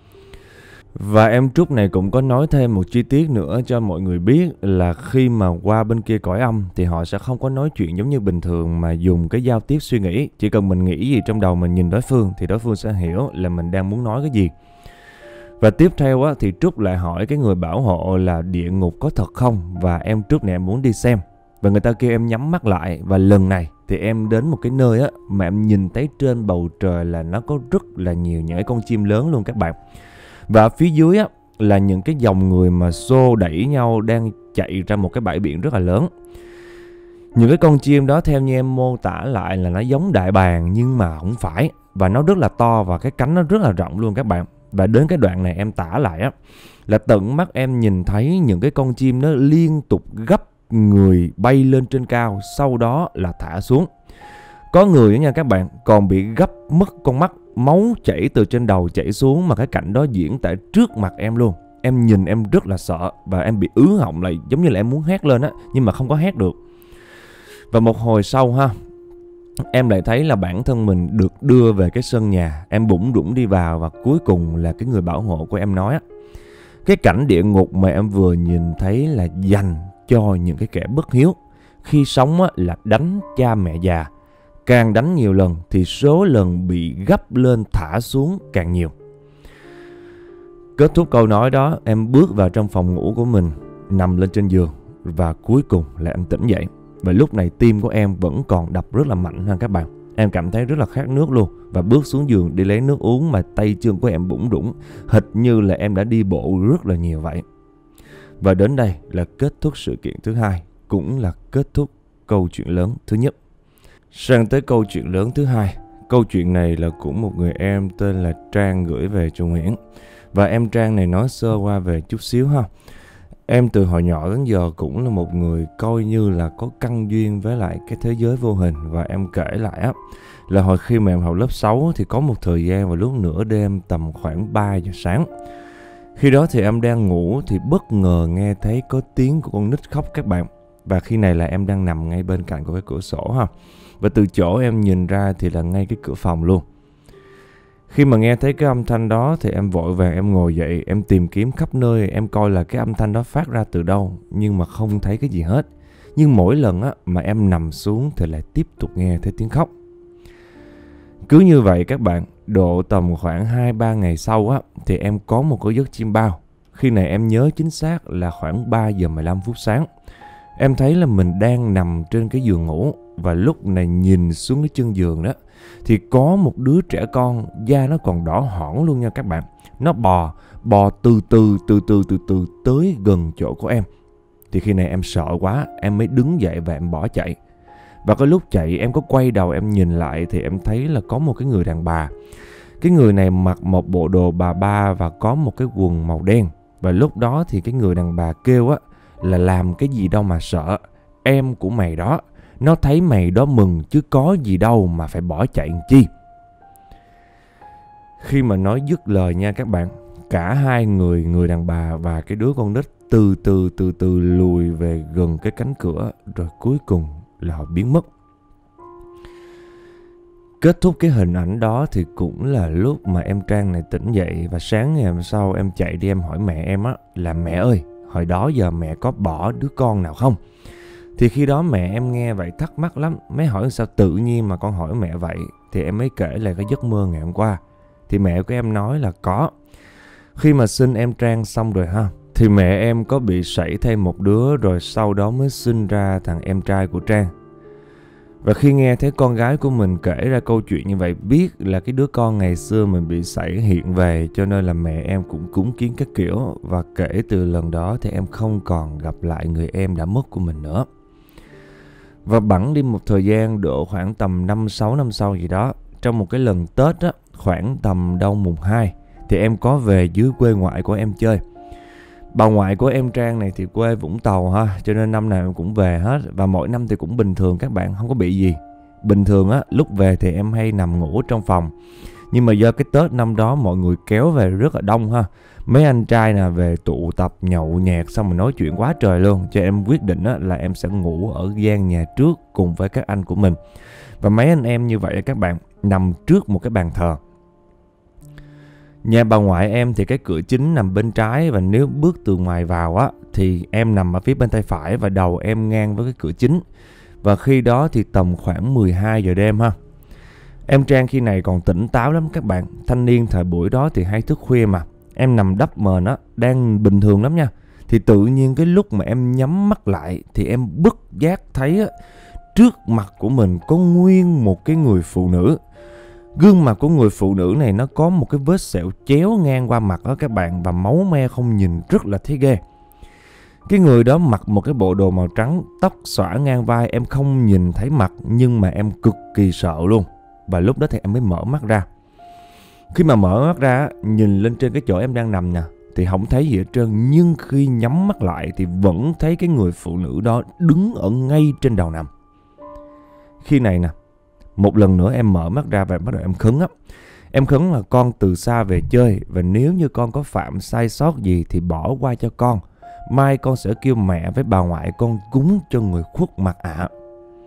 Và em Trúc này cũng có nói thêm một chi tiết nữa cho mọi người biết, là khi mà qua bên kia cõi âm thì họ sẽ không có nói chuyện giống như bình thường, mà dùng cái giao tiếp suy nghĩ. Chỉ cần mình nghĩ gì trong đầu mình nhìn đối phương thì đối phương sẽ hiểu là mình đang muốn nói cái gì. Và tiếp theo á, thì Trúc lại hỏi cái người bảo hộ là địa ngục có thật không, và em Trúc này em muốn đi xem. Và người ta kêu em nhắm mắt lại, và lần này thì em đến một cái nơi á, mà em nhìn thấy trên bầu trời là nó có rất là nhiều những cái con chim lớn luôn các bạn. Và phía dưới á, là những cái dòng người mà xô đẩy nhau đang chạy ra một cái bãi biển rất là lớn. Những cái con chim đó theo như em mô tả lại là nó giống đại bàng nhưng mà không phải. Và nó rất là to và cái cánh nó rất là rộng luôn các bạn. Và đến cái đoạn này em tả lại á, là tận mắt em nhìn thấy những cái con chim nó liên tục gấp người bay lên trên cao, sau đó là thả xuống. Có người đó nha các bạn, còn bị gấp mất con mắt, máu chảy từ trên đầu chảy xuống, mà cái cảnh đó diễn tại trước mặt em luôn. Em nhìn em rất là sợ, và em bị ứ họng lại, giống như là em muốn hét lên á, nhưng mà không có hét được. Và một hồi sau ha, em lại thấy là bản thân mình được đưa về cái sân nhà. Em bủng rủng đi vào, và cuối cùng là cái người bảo hộ của em nói á, cái cảnh địa ngục mà em vừa nhìn thấy là dành cho những cái kẻ bất hiếu. khi sống á, là đánh cha mẹ già. Càng đánh nhiều lần thì số lần bị gấp lên thả xuống càng nhiều. Kết thúc câu nói đó, em bước vào trong phòng ngủ của mình, nằm lên trên giường và cuối cùng là em tỉnh dậy. Và lúc này tim của em vẫn còn đập rất là mạnh ha các bạn. Em cảm thấy rất là khát nước luôn và bước xuống giường đi lấy nước uống mà tay chân của em bủn rủn, hệt như là em đã đi bộ rất là nhiều vậy. Và đến đây là kết thúc sự kiện thứ hai, cũng là kết thúc câu chuyện lớn thứ nhất. Sang tới câu chuyện lớn thứ hai. Câu chuyện này là của một người em tên là Trang gửi về cho Nguyễn. Và em Trang này nói sơ qua về chút xíu ha. Em từ hồi nhỏ đến giờ cũng là một người coi như là có căn duyên với lại cái thế giới vô hình. Và em kể lại á, là hồi khi mà em học lớp sáu thì có một thời gian vào lúc nửa đêm tầm khoảng ba giờ sáng. Khi đó thì em đang ngủ thì bất ngờ nghe thấy có tiếng của con nít khóc các bạn. Và khi này là em đang nằm ngay bên cạnh của cái cửa sổ ha. Và từ chỗ em nhìn ra thì là ngay cái cửa phòng luôn. Khi mà nghe thấy cái âm thanh đó thì em vội vàng em ngồi dậy, em tìm kiếm khắp nơi, em coi là cái âm thanh đó phát ra từ đâu, nhưng mà không thấy cái gì hết. Nhưng mỗi lần á, mà em nằm xuống thì lại tiếp tục nghe thấy tiếng khóc. Cứ như vậy các bạn, độ tầm khoảng hai ba ngày sau á, thì em có một cái giấc chiêm bao. Khi này em nhớ chính xác là khoảng ba giờ mười lăm phút sáng. Em thấy là mình đang nằm trên cái giường ngủ. Và lúc này nhìn xuống cái chân giường đó thì có một đứa trẻ con, da nó còn đỏ hỏn luôn nha các bạn. Nó bò, bò từ từ, từ từ, từ từ tới gần chỗ của em. Thì khi này em sợ quá, em mới đứng dậy và em bỏ chạy. Và cái lúc chạy em có quay đầu em nhìn lại thì em thấy là có một cái người đàn bà. Cái người này mặc một bộ đồ bà ba và có một cái quần màu đen. Và lúc đó thì cái người đàn bà kêu á là làm cái gì đâu mà sợ, em của mày đó, nó thấy mày đó mừng chứ có gì đâu mà phải bỏ chạy làm chi. Khi mà nói dứt lời nha các bạn, cả hai người, người đàn bà và cái đứa con nít từ từ từ từ lùi về gần cái cánh cửa, rồi cuối cùng là họ biến mất. Kết thúc cái hình ảnh đó thì cũng là lúc mà em Trang này tỉnh dậy. Và sáng ngày hôm sau em chạy đi em hỏi mẹ em á là mẹ ơi, hồi đó giờ mẹ có bỏ đứa con nào không? Thì khi đó mẹ em nghe vậy thắc mắc lắm. Mới hỏi sao tự nhiên mà con hỏi mẹ vậy. Thì em mới kể lại cái giấc mơ ngày hôm qua. Thì mẹ của em nói là có. Khi mà sinh em Trang xong rồi ha, thì mẹ em có bị sảy thêm một đứa, rồi sau đó mới sinh ra thằng em trai của Trang. Và khi nghe thấy con gái của mình kể ra câu chuyện như vậy, biết là cái đứa con ngày xưa mình bị sảy hiện về, cho nên là mẹ em cũng cúng kiến các kiểu. Và kể từ lần đó thì em không còn gặp lại người em đã mất của mình nữa. Và bẵng đi một thời gian độ khoảng tầm năm sáu năm sau gì đó, trong một cái lần Tết á, khoảng tầm đâu mùng hai, thì em có về dưới quê ngoại của em chơi. Bà ngoại của em Trang này thì quê Vũng Tàu ha, cho nên năm nào em cũng về hết. Và mỗi năm thì cũng bình thường các bạn, không có bị gì. Bình thường á, lúc về thì em hay nằm ngủ trong phòng. Nhưng mà do cái Tết năm đó mọi người kéo về rất là đông ha. Mấy anh trai nè về tụ tập nhậu nhẹt xong rồi nói chuyện quá trời luôn. Cho em quyết định á, là em sẽ ngủ ở gian nhà trước cùng với các anh của mình. Và mấy anh em như vậy các bạn, nằm trước một cái bàn thờ. Nhà bà ngoại em thì cái cửa chính nằm bên trái, và nếu bước từ ngoài vào á thì em nằm ở phía bên tay phải và đầu em ngang với cái cửa chính. Và khi đó thì tầm khoảng mười hai giờ đêm ha. Em Trang khi này còn tỉnh táo lắm các bạn. Thanh niên thời buổi đó thì hay thức khuya mà. Em nằm đắp mền á, đang bình thường lắm nha. Thì tự nhiên cái lúc mà em nhắm mắt lại thì em bất giác thấy á, trước mặt của mình có nguyên một cái người phụ nữ. Gương mặt của người phụ nữ này nó có một cái vết sẹo chéo ngang qua mặt đó các bạn. Và máu me không nhìn rất là thấy ghê. Cái người đó mặc một cái bộ đồ màu trắng, tóc xõa ngang vai, em không nhìn thấy mặt nhưng mà em cực kỳ sợ luôn. Và lúc đó thì em mới mở mắt ra. Khi mà mở mắt ra, nhìn lên trên cái chỗ em đang nằm nè, thì không thấy gì hết trơn. Nhưng khi nhắm mắt lại thì vẫn thấy cái người phụ nữ đó đứng ở ngay trên đầu nằm. Khi này nè, một lần nữa em mở mắt ra và bắt đầu em khấn á. Em khấn là con từ xa về chơi, và nếu như con có phạm sai sót gì thì bỏ qua cho con. Mai con sẽ kêu mẹ với bà ngoại con cúng cho người khuất mặt ạ. À.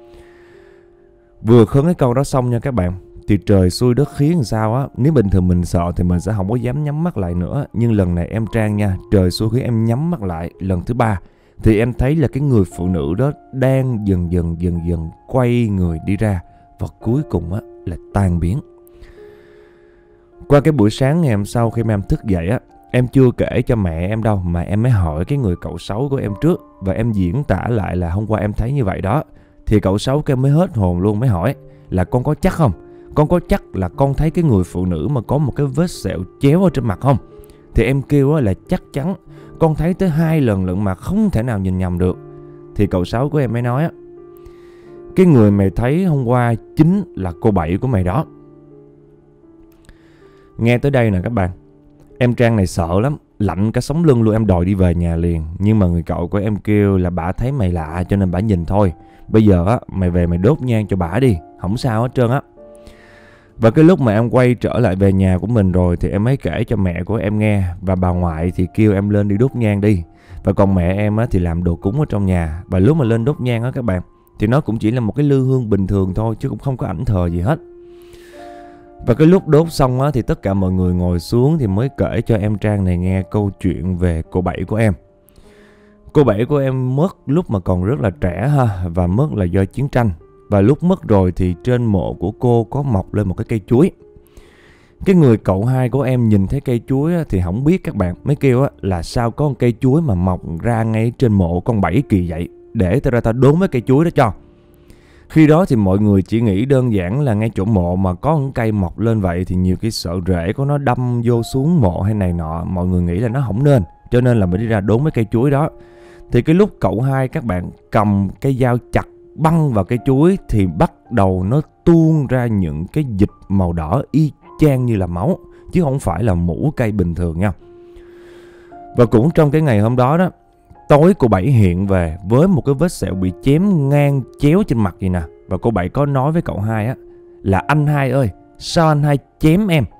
Vừa khấn cái câu đó xong nha các bạn, thì trời xui đất khiến làm sao á. Nếu bình thường mình sợ thì mình sẽ không có dám nhắm mắt lại nữa. Nhưng lần này em Trang nha, trời xui khiến em nhắm mắt lại lần thứ ba. thì em thấy là cái người phụ nữ đó đang dần dần dần dần quay người đi ra, và cuối cùng á là tan biến. Qua cái buổi sáng ngày hôm sau khi mà em thức dậy á, em chưa kể cho mẹ em đâu, mà em mới hỏi cái người cậu Sáu của em trước, và em diễn tả lại là hôm qua em thấy như vậy đó. Thì cậu Sáu của em mới hết hồn luôn, mới hỏi là con có chắc không? Con có chắc là con thấy cái người phụ nữ mà có một cái vết sẹo chéo ở trên mặt không? Thì em kêu là chắc chắn, con thấy tới hai lần lận mà không thể nào nhìn nhầm được. Thì cậu Sáu của em mới nói á, cái người mày thấy hôm qua chính là cô Bảy của mày đó. Nghe tới đây nè các bạn, em Trang này sợ lắm, lạnh cả sống lưng luôn, em đòi đi về nhà liền. Nhưng mà người cậu của em kêu là bả thấy mày lạ cho nên bả nhìn thôi. Bây giờ á, mày về mày đốt nhang cho bả đi, không sao hết trơn á. Và cái lúc mà em quay trở lại về nhà của mình rồi thì em mới kể cho mẹ của em nghe, và bà ngoại thì kêu em lên đi đốt nhang đi. Và còn mẹ em á thì làm đồ cúng ở trong nhà. Và lúc mà lên đốt nhang á các bạn, thì nó cũng chỉ là một cái lư hương bình thường thôi, chứ cũng không có ảnh thờ gì hết. Và cái lúc đốt xong á thì tất cả mọi người ngồi xuống thì mới kể cho em Trang này nghe câu chuyện về cô Bảy của em. Cô Bảy của em mất lúc mà còn rất là trẻ ha, và mất là do chiến tranh. Và lúc mất rồi thì trên mộ của cô có mọc lên một cái cây chuối. Cái người cậu hai của em nhìn thấy cây chuối thì không biết các bạn, mới kêu là sao có một cây chuối mà mọc ra ngay trên mộ con Bảy kỳ vậy, để tao ra tao đốn mấy cây chuối đó cho. Khi đó thì mọi người chỉ nghĩ đơn giản là ngay chỗ mộ mà có một cây mọc lên vậy thì nhiều cái sợ rễ của nó đâm vô xuống mộ hay này nọ, mọi người nghĩ là nó không nên, cho nên là mới đi ra đốn mấy cây chuối đó. Thì cái lúc cậu hai các bạn cầm cái dao chặt băng vào cây chuối thì bắt đầu nó tuôn ra những cái dịch màu đỏ y chang như là máu, chứ không phải là mũ cây bình thường nha. Và cũng trong cái ngày hôm đó đó, tối cô Bảy hiện về với một cái vết sẹo bị chém ngang chéo trên mặt vậy nè. Và cô Bảy có nói với cậu hai á là anh hai ơi, sao anh hai chém em?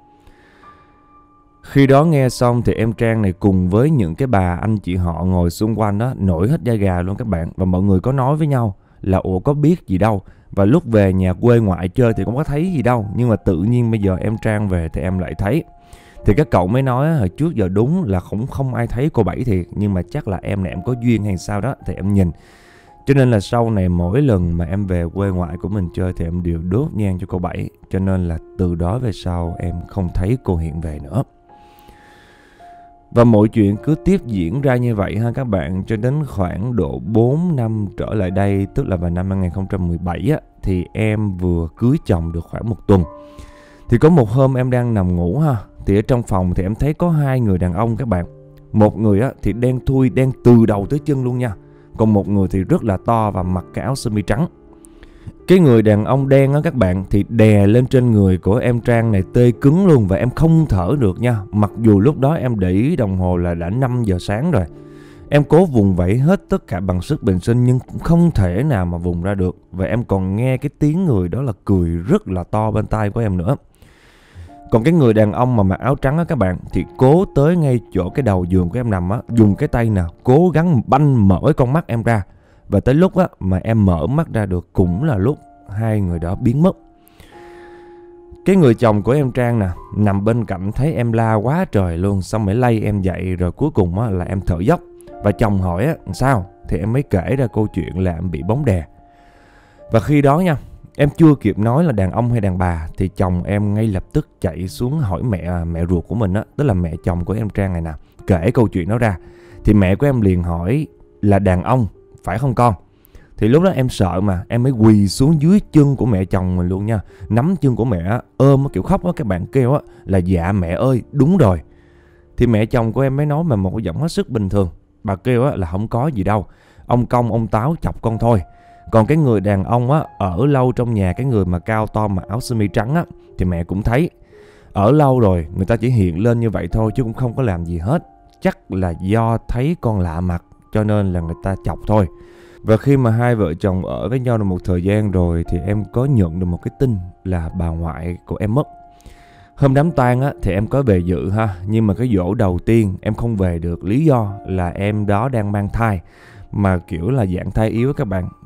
Khi đó nghe xong thì em Trang này cùng với những cái bà anh chị họ ngồi xung quanh đó nổi hết da gà luôn các bạn. Và mọi người có nói với nhau là ủa có biết gì đâu, và lúc về nhà quê ngoại chơi thì cũng có thấy gì đâu, nhưng mà tự nhiên bây giờ em Trang về thì em lại thấy. Thì các cậu mới nói hồi trước giờ đúng là cũng không ai thấy cô Bảy thiệt, nhưng mà chắc là em này em có duyên hay sao đó thì em nhìn. Cho nên là sau này mỗi lần mà em về quê ngoại của mình chơi thì em đều đốt nhang cho cô Bảy. Cho nên là từ đó về sau em không thấy cô hiện về nữa. Và mọi chuyện cứ tiếp diễn ra như vậy ha các bạn, cho đến khoảng độ bốn năm trở lại đây, tức là vào năm hai nghìn không trăm mười bảy á, thì em vừa cưới chồng được khoảng một tuần. Thì có một hôm em đang nằm ngủ ha, thì ở trong phòng thì em thấy có hai người đàn ông các bạn. Một người á thì đen thui, đen từ đầu tới chân luôn nha. Còn một người thì rất là to và mặc cái áo sơ mi trắng. Cái người đàn ông đen á các bạn thì đè lên trên người của em Trang này tê cứng luôn, và em không thở được nha. Mặc dù lúc đó em để ý đồng hồ là đã năm giờ sáng rồi. Em cố vùng vẫy hết tất cả bằng sức bình sinh nhưng cũng không thể nào mà vùng ra được. Và em còn nghe cái tiếng người đó là cười rất là to bên tai của em nữa. Còn cái người đàn ông mà mặc áo trắng á các bạn thì cố tới ngay chỗ cái đầu giường của em nằm á, dùng cái tay nào cố gắng banh mở con mắt em ra. Và tới lúc á mà em mở mắt ra được cũng là lúc hai người đó biến mất. Cái người chồng của em Trang nè nằm bên cạnh thấy em la quá trời luôn, xong mới lay em dậy, rồi cuối cùng á là em thở dốc. Và chồng hỏi á sao thì em mới kể ra câu chuyện là em bị bóng đè. Và khi đó nha, em chưa kịp nói là đàn ông hay đàn bà thì chồng em ngay lập tức chạy xuống hỏi mẹ mẹ ruột của mình á, tức là mẹ chồng của em Trang này nè, kể câu chuyện đó ra. Thì mẹ của em liền hỏi là đàn ông phải không con? Thì lúc đó em sợ mà em mới quỳ xuống dưới chân của mẹ chồng mình luôn nha, nắm chân của mẹ ôm kiểu khóc á, các bạn kêu á là dạ mẹ ơi đúng rồi. Thì mẹ chồng của em mới nói bằng một cái giọng hết sức bình thường, bà kêu á là không có gì đâu, ông Công ông Táo chọc con thôi. Còn cái người đàn ông á ở lâu trong nhà, cái người mà cao to mà áo sơ mi trắng á, thì mẹ cũng thấy ở lâu rồi người ta chỉ hiện lên như vậy thôi chứ cũng không có làm gì hết, chắc là do thấy con lạ mặt cho nên là người ta chọc thôi. Và khi mà hai vợ chồng ở với nhau được một thời gian rồi thì em có nhận được một cái tin là bà ngoại của em mất. Hôm đám tang á thì em có về dự ha, nhưng mà cái giỗ đầu tiên em không về được, lý do là em đó đang mang thai, mà kiểu là dạng thai yếu các bạn.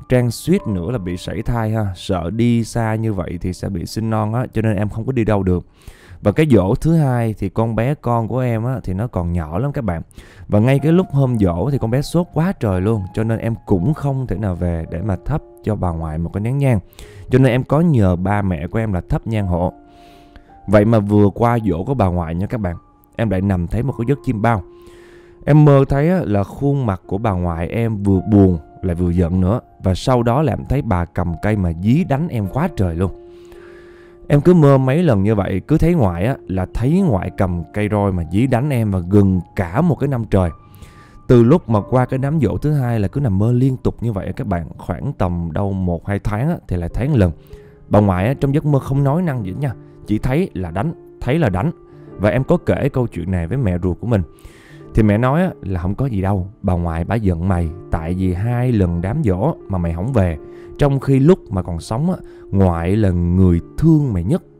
Trang suýt nữa là bị sảy thai ha. Sợ đi xa như vậy thì sẽ bị sinh non á, cho nên em không có đi đâu được. Và cái giỗ thứ hai thì con bé con của em á, thì nó còn nhỏ lắm các bạn. Và ngay cái lúc hôm giỗ thì con bé sốt quá trời luôn, cho nên em cũng không thể nào về để mà thắp cho bà ngoại một cái nén nhang. Cho nên em có nhờ ba mẹ của em là thắp nhang hộ. Vậy mà vừa qua giỗ của bà ngoại nha các bạn, em lại nằm thấy một cái giấc chim bao. Em mơ thấy á, là khuôn mặt của bà ngoại em vừa buồn lại vừa giận nữa. Và sau đó là em thấy bà cầm cây mà dí đánh em quá trời luôn. Em cứ mơ mấy lần như vậy, cứ thấy ngoại á, là thấy ngoại cầm cây roi mà dí đánh em và gần cả một cái năm trời. Từ lúc mà qua cái đám giỗ thứ hai là cứ nằm mơ liên tục như vậy các bạn. Khoảng tầm đâu một hai tháng á, thì lại thấy một lần. Bà ngoại á, trong giấc mơ không nói năng gì nha, chỉ thấy là đánh, thấy là đánh. Và em có kể câu chuyện này với mẹ ruột của mình. Thì mẹ nói á, là không có gì đâu, bà ngoại bà giận mày tại vì hai lần đám giỗ mà mày không về. Trong khi lúc mà còn sống á, ngoại là người thương mày nhất.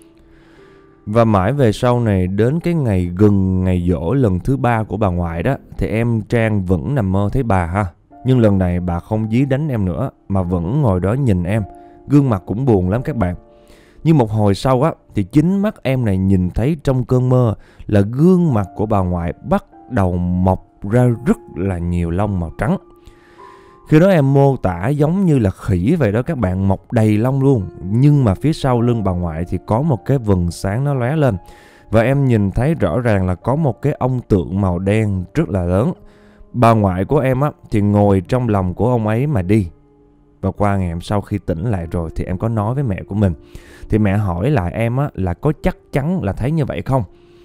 Và mãi về sau này, đến cái ngày gần ngày giỗ lần thứ ba của bà ngoại đó, thì em Trang vẫn nằm mơ thấy bà ha. Nhưng lần này bà không dí đánh em nữa, mà vẫn ngồi đó nhìn em. Gương mặt cũng buồn lắm các bạn. Nhưng một hồi sau á, thì chính mắt em này nhìn thấy trong cơn mơ là gương mặt của bà ngoại bắt đầu mọc ra rất là nhiều lông màu trắng. Khi đó em mô tả giống như là khỉ vậy đó các bạn, mọc đầy lông luôn. Nhưng mà phía sau lưng bà ngoại thì có một cái vầng sáng nó lóe lên. Và em nhìn thấy rõ ràng là có một cái ông tượng màu đen rất là lớn. Bà ngoại của em á, thì ngồi trong lòng của ông ấy mà đi. Và qua ngày em sau khi tỉnh lại rồi thì em có nói với mẹ của mình. Thì mẹ hỏi lại em á, là có chắc chắn là thấy như vậy không?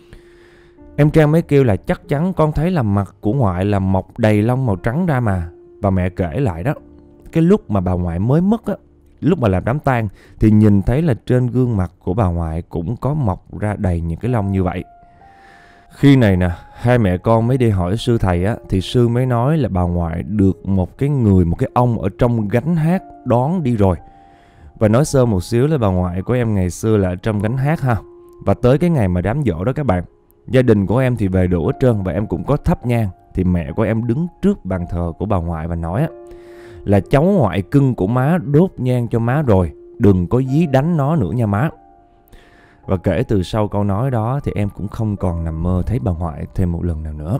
Em Trang mới kêu là chắc chắn con thấy là mặt của ngoại là mọc đầy lông màu trắng ra mà. Và mẹ kể lại đó, cái lúc mà bà ngoại mới mất á, lúc mà làm đám tang thì nhìn thấy là trên gương mặt của bà ngoại cũng có mọc ra đầy những cái lông như vậy. Khi này nè, hai mẹ con mới đi hỏi sư thầy á, thì sư mới nói là bà ngoại được một cái người, một cái ông ở trong gánh hát đón đi rồi. Và nói sơ một xíu là bà ngoại của em ngày xưa là ở trong gánh hát ha. Và tới cái ngày mà đám giỗ đó các bạn, gia đình của em thì về đủ hết trơn và em cũng có thắp nhang. Thì mẹ của em đứng trước bàn thờ của bà ngoại và nói á, là cháu ngoại cưng của má đốt nhang cho má rồi, đừng có dí đánh nó nữa nha má. Và kể từ sau câu nói đó thì em cũng không còn nằm mơ thấy bà ngoại thêm một lần nào nữa.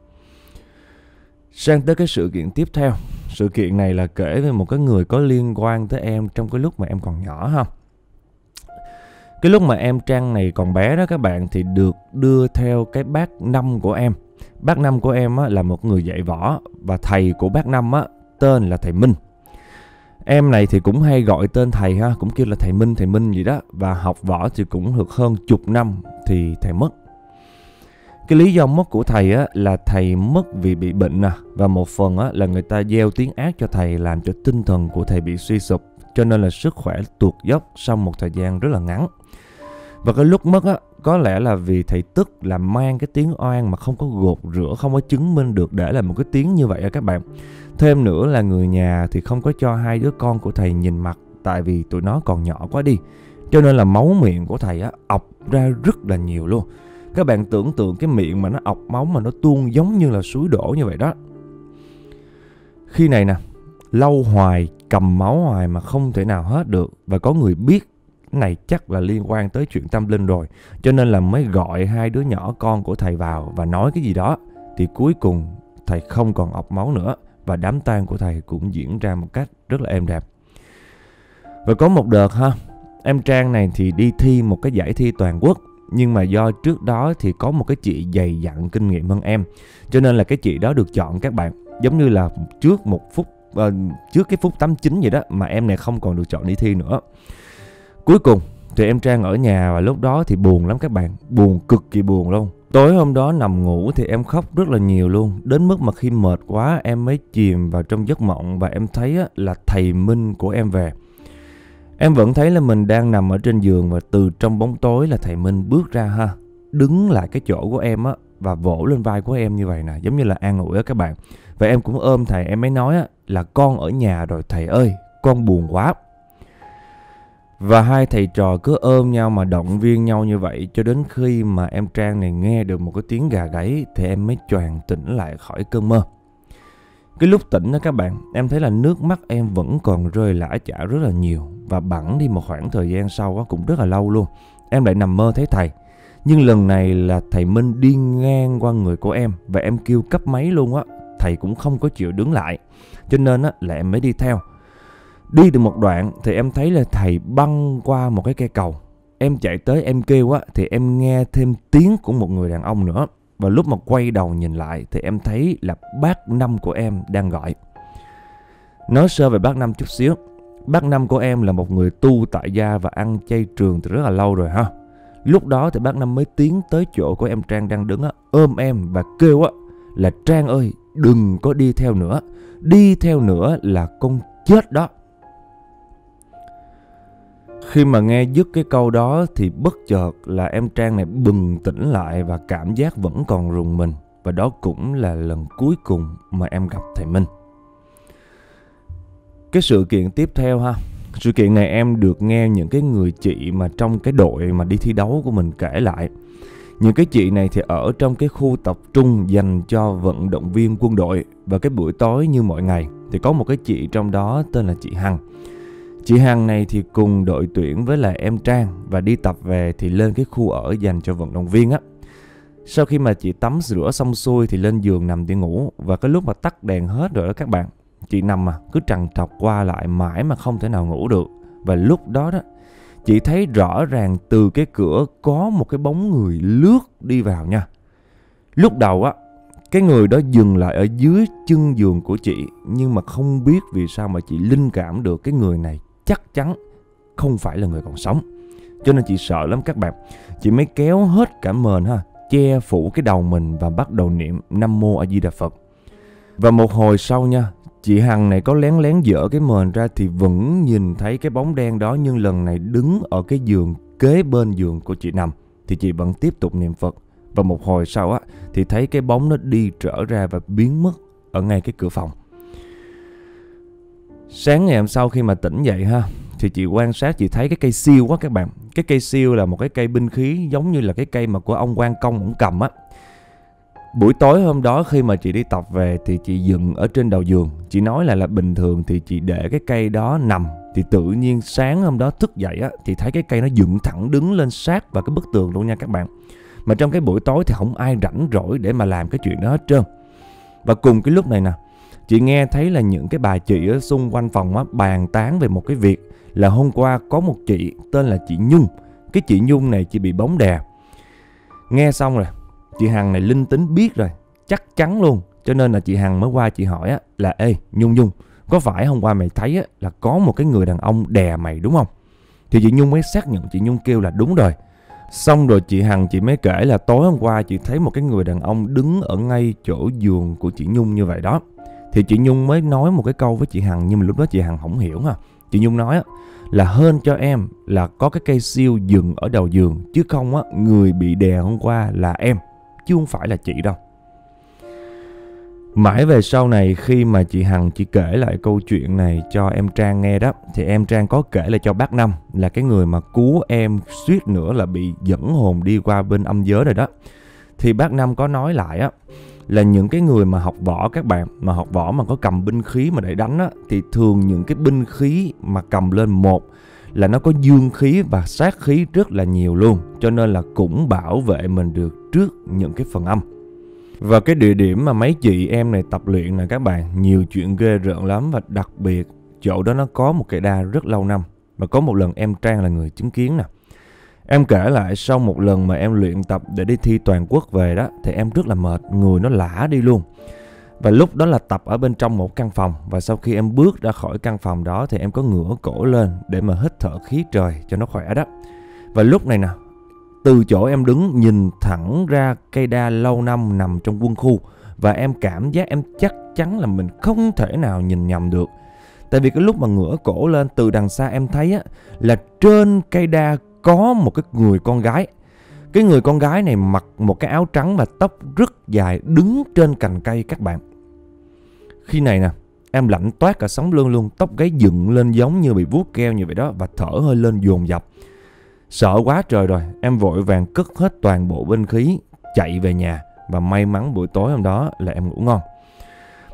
Sang tới cái sự kiện tiếp theo. Sự kiện này là kể về một cái người có liên quan tới em trong cái lúc mà em còn nhỏ ha. Cái lúc mà em Trang này còn bé đó các bạn, thì được đưa theo cái bác Năm của em. Bác Năm của em á, là một người dạy võ. Và thầy của bác Năm á, tên là thầy Minh. Em này thì cũng hay gọi tên thầy ha, cũng kêu là thầy Minh, thầy Minh gì đó. Và học võ thì cũng được hơn chục năm thì thầy mất. Cái lý do mất của thầy á, là thầy mất vì bị bệnh nè. Và một phần á, là người ta gieo tiếng ác cho thầy, làm cho tinh thần của thầy bị suy sụp. Cho nên là sức khỏe tuột dốc sau một thời gian rất là ngắn. Và cái lúc mất á, có lẽ là vì thầy tức là mang cái tiếng oan mà không có gột rửa, không có chứng minh được để làm một cái tiếng như vậy á các bạn. Thêm nữa là người nhà thì không có cho hai đứa con của thầy nhìn mặt, tại vì tụi nó còn nhỏ quá đi. Cho nên là máu miệng của thầy á, ọc ra rất là nhiều luôn. Các bạn tưởng tượng cái miệng mà nó ọc máu mà nó tuôn giống như là suối đổ như vậy đó. Khi này nè, lâu hoài, cầm máu hoài mà không thể nào hết được. Và có người biết cái này chắc là liên quan tới chuyện tâm linh rồi, cho nên là mới gọi hai đứa nhỏ con của thầy vào và nói cái gì đó. Thì cuối cùng thầy không còn ọc máu nữa. Và đám tang của thầy cũng diễn ra một cách rất là êm đẹp. Và có một đợt ha, em Trang này thì đi thi một cái giải thi toàn quốc. Nhưng mà do trước đó thì có một cái chị dày dặn kinh nghiệm hơn em, cho nên là cái chị đó được chọn các bạn. Giống như là trước một phút uh, trước cái phút tám chín vậy đó, mà em này không còn được chọn đi thi nữa. Cuối cùng thì em Trang ở nhà, và lúc đó thì buồn lắm các bạn. Buồn cực kỳ buồn luôn. Tối hôm đó nằm ngủ thì em khóc rất là nhiều luôn. Đến mức mà khi mệt quá em mới chìm vào trong giấc mộng. Và em thấy á, là thầy Minh của em về. Em vẫn thấy là mình đang nằm ở trên giường, và từ trong bóng tối là thầy Minh bước ra ha. Đứng lại cái chỗ của em á, và vỗ lên vai của em như vậy nè, giống như là an ủi á các bạn. Và em cũng ôm thầy, em mới nói á, là con ở nhà rồi thầy ơi, con buồn quá. Và hai thầy trò cứ ôm nhau mà động viên nhau như vậy, cho đến khi mà em Trang này nghe được một cái tiếng gà gáy thì em mới choàng tỉnh lại khỏi cơn mơ. Cái lúc tỉnh đó các bạn, em thấy là nước mắt em vẫn còn rơi lã chả rất là nhiều. Và bẵng đi một khoảng thời gian sau đó, cũng rất là lâu luôn, em lại nằm mơ thấy thầy. Nhưng lần này là thầy Minh đi ngang qua người của em, và em kêu cấp máy luôn á, thầy cũng không có chịu đứng lại. Cho nên á là em mới đi theo. Đi được một đoạn thì em thấy là thầy băng qua một cái cây cầu. Em chạy tới em kêu á, thì em nghe thêm tiếng của một người đàn ông nữa. Và lúc mà quay đầu nhìn lại thì em thấy là bác Năm của em đang gọi. Nói sơ về bác Năm chút xíu. Bác Năm của em là một người tu tại gia và ăn chay trường từ rất là lâu rồi ha. Lúc đó thì bác Năm mới tiến tới chỗ của em Trang đang đứng á, ôm em và kêu á là Trang ơi, đừng có đi theo nữa. Đi theo nữa là con chết đó. Khi mà nghe dứt cái câu đó thì bất chợt là em Trang này bừng tỉnh lại và cảm giác vẫn còn rùng mình. Và đó cũng là lần cuối cùng mà em gặp thầy Minh. Cái sự kiện tiếp theo ha. Sự kiện này em được nghe những cái người chị mà trong cái đội mà đi thi đấu của mình kể lại. Những cái chị này thì ở trong cái khu tập trung dành cho vận động viên quân đội. Và cái buổi tối như mọi ngày thì có một cái chị trong đó tên là chị Hằng. Chị Hằng này thì cùng đội tuyển với lại em Trang, và đi tập về thì lên cái khu ở dành cho vận động viên á. Sau khi mà chị tắm rửa xong xuôi thì lên giường nằm để ngủ. Và cái lúc mà tắt đèn hết rồi đó các bạn, chị nằm mà cứ trằn trọc qua lại mãi mà không thể nào ngủ được. Và lúc đó đó, chị thấy rõ ràng từ cái cửa có một cái bóng người lướt đi vào nha. Lúc đầu á, cái người đó dừng lại ở dưới chân giường của chị. Nhưng mà không biết vì sao mà chị linh cảm được cái người này chắc chắn không phải là người còn sống. Cho nên chị sợ lắm các bạn. Chị mới kéo hết cả mền ha, che phủ cái đầu mình và bắt đầu niệm Nam Mô A Di Đà Phật. Và một hồi sau nha, chị Hằng này có lén lén dỡ cái mền ra thì vẫn nhìn thấy cái bóng đen đó. Nhưng lần này đứng ở cái giường kế bên giường của chị nằm. Thì chị vẫn tiếp tục niệm Phật. Và một hồi sau á, thì thấy cái bóng nó đi trở ra và biến mất ở ngay cái cửa phòng. Sáng ngày hôm sau khi mà tỉnh dậy ha, thì chị quan sát chị thấy cái cây siêu quá các bạn. Cái cây siêu là một cái cây binh khí giống như là cái cây mà của ông Quan Công ổng cầm á. Buổi tối hôm đó khi mà chị đi tập về thì chị dựng ở trên đầu giường. Chị nói là là bình thường thì chị để cái cây đó nằm. Thì tự nhiên sáng hôm đó thức dậy á, thì thấy cái cây nó dựng thẳng đứng lên sát vào cái bức tường luôn nha các bạn. Mà trong cái buổi tối thì không ai rảnh rỗi để mà làm cái chuyện đó hết trơn. Và cùng cái lúc này nè, chị nghe thấy là những cái bà chị ở xung quanh phòng á, bàn tán về một cái việc. Là hôm qua có một chị tên là chị Nhung. Cái chị Nhung này chị bị bóng đè. Nghe xong rồi, chị Hằng này linh tính biết rồi, chắc chắn luôn. Cho nên là chị Hằng mới qua chị hỏi á, là ê Nhung Nhung, có phải hôm qua mày thấy á, là có một cái người đàn ông đè mày đúng không? Thì chị Nhung mới xác nhận, chị Nhung kêu là đúng rồi. Xong rồi chị Hằng chị mới kể là tối hôm qua chị thấy một cái người đàn ông đứng ở ngay chỗ giường của chị Nhung như vậy đó. Thì chị Nhung mới nói một cái câu với chị Hằng, nhưng mà lúc đó chị Hằng không hiểu ha. Chị Nhung nói á, là hên cho em là có cái cây siêu dừng ở đầu giường, chứ không á, người bị đè hôm qua là em, chứ không phải là chị đâu. Mãi về sau này khi mà chị Hằng chị kể lại câu chuyện này cho em Trang nghe đó, thì em Trang có kể lại cho bác Năm, là cái người mà cứu em suýt nữa là bị dẫn hồn đi qua bên âm giới rồi đó. Thì bác Năm có nói lại á, là những cái người mà học võ các bạn, mà học võ mà có cầm binh khí mà để đánh á, thì thường những cái binh khí mà cầm lên, một là nó có dương khí và sát khí rất là nhiều luôn. Cho nên là cũng bảo vệ mình được trước những cái phần âm. Và cái địa điểm mà mấy chị em này tập luyện nè các bạn, nhiều chuyện ghê rợn lắm. Và đặc biệt chỗ đó nó có một cây đa rất lâu năm. Và có một lần em Trang là người chứng kiến nè. Em kể lại sau một lần mà em luyện tập để đi thi toàn quốc về đó, thì em rất là mệt, người nó lả đi luôn. Và lúc đó là tập ở bên trong một căn phòng. Và sau khi em bước ra khỏi căn phòng đó thì em có ngửa cổ lên để mà hít thở khí trời cho nó khỏe đó. Và lúc này nè, từ chỗ em đứng nhìn thẳng ra cây đa lâu năm nằm trong quân khu. Và em cảm giác em chắc chắn là mình không thể nào nhìn nhầm được. Tại vì cái lúc mà ngửa cổ lên từ đằng xa em thấy á, là trên cây đa có một cái người con gái. Cái người con gái này mặc một cái áo trắng và tóc rất dài, đứng trên cành cây các bạn. Khi này nè, em lạnh toát cả sống lưng luôn, tóc gáy dựng lên giống như bị vuốt keo như vậy đó, và thở hơi lên dồn dập. Sợ quá trời rồi, em vội vàng cất hết toàn bộ binh khí, chạy về nhà. Và may mắn buổi tối hôm đó là em ngủ ngon.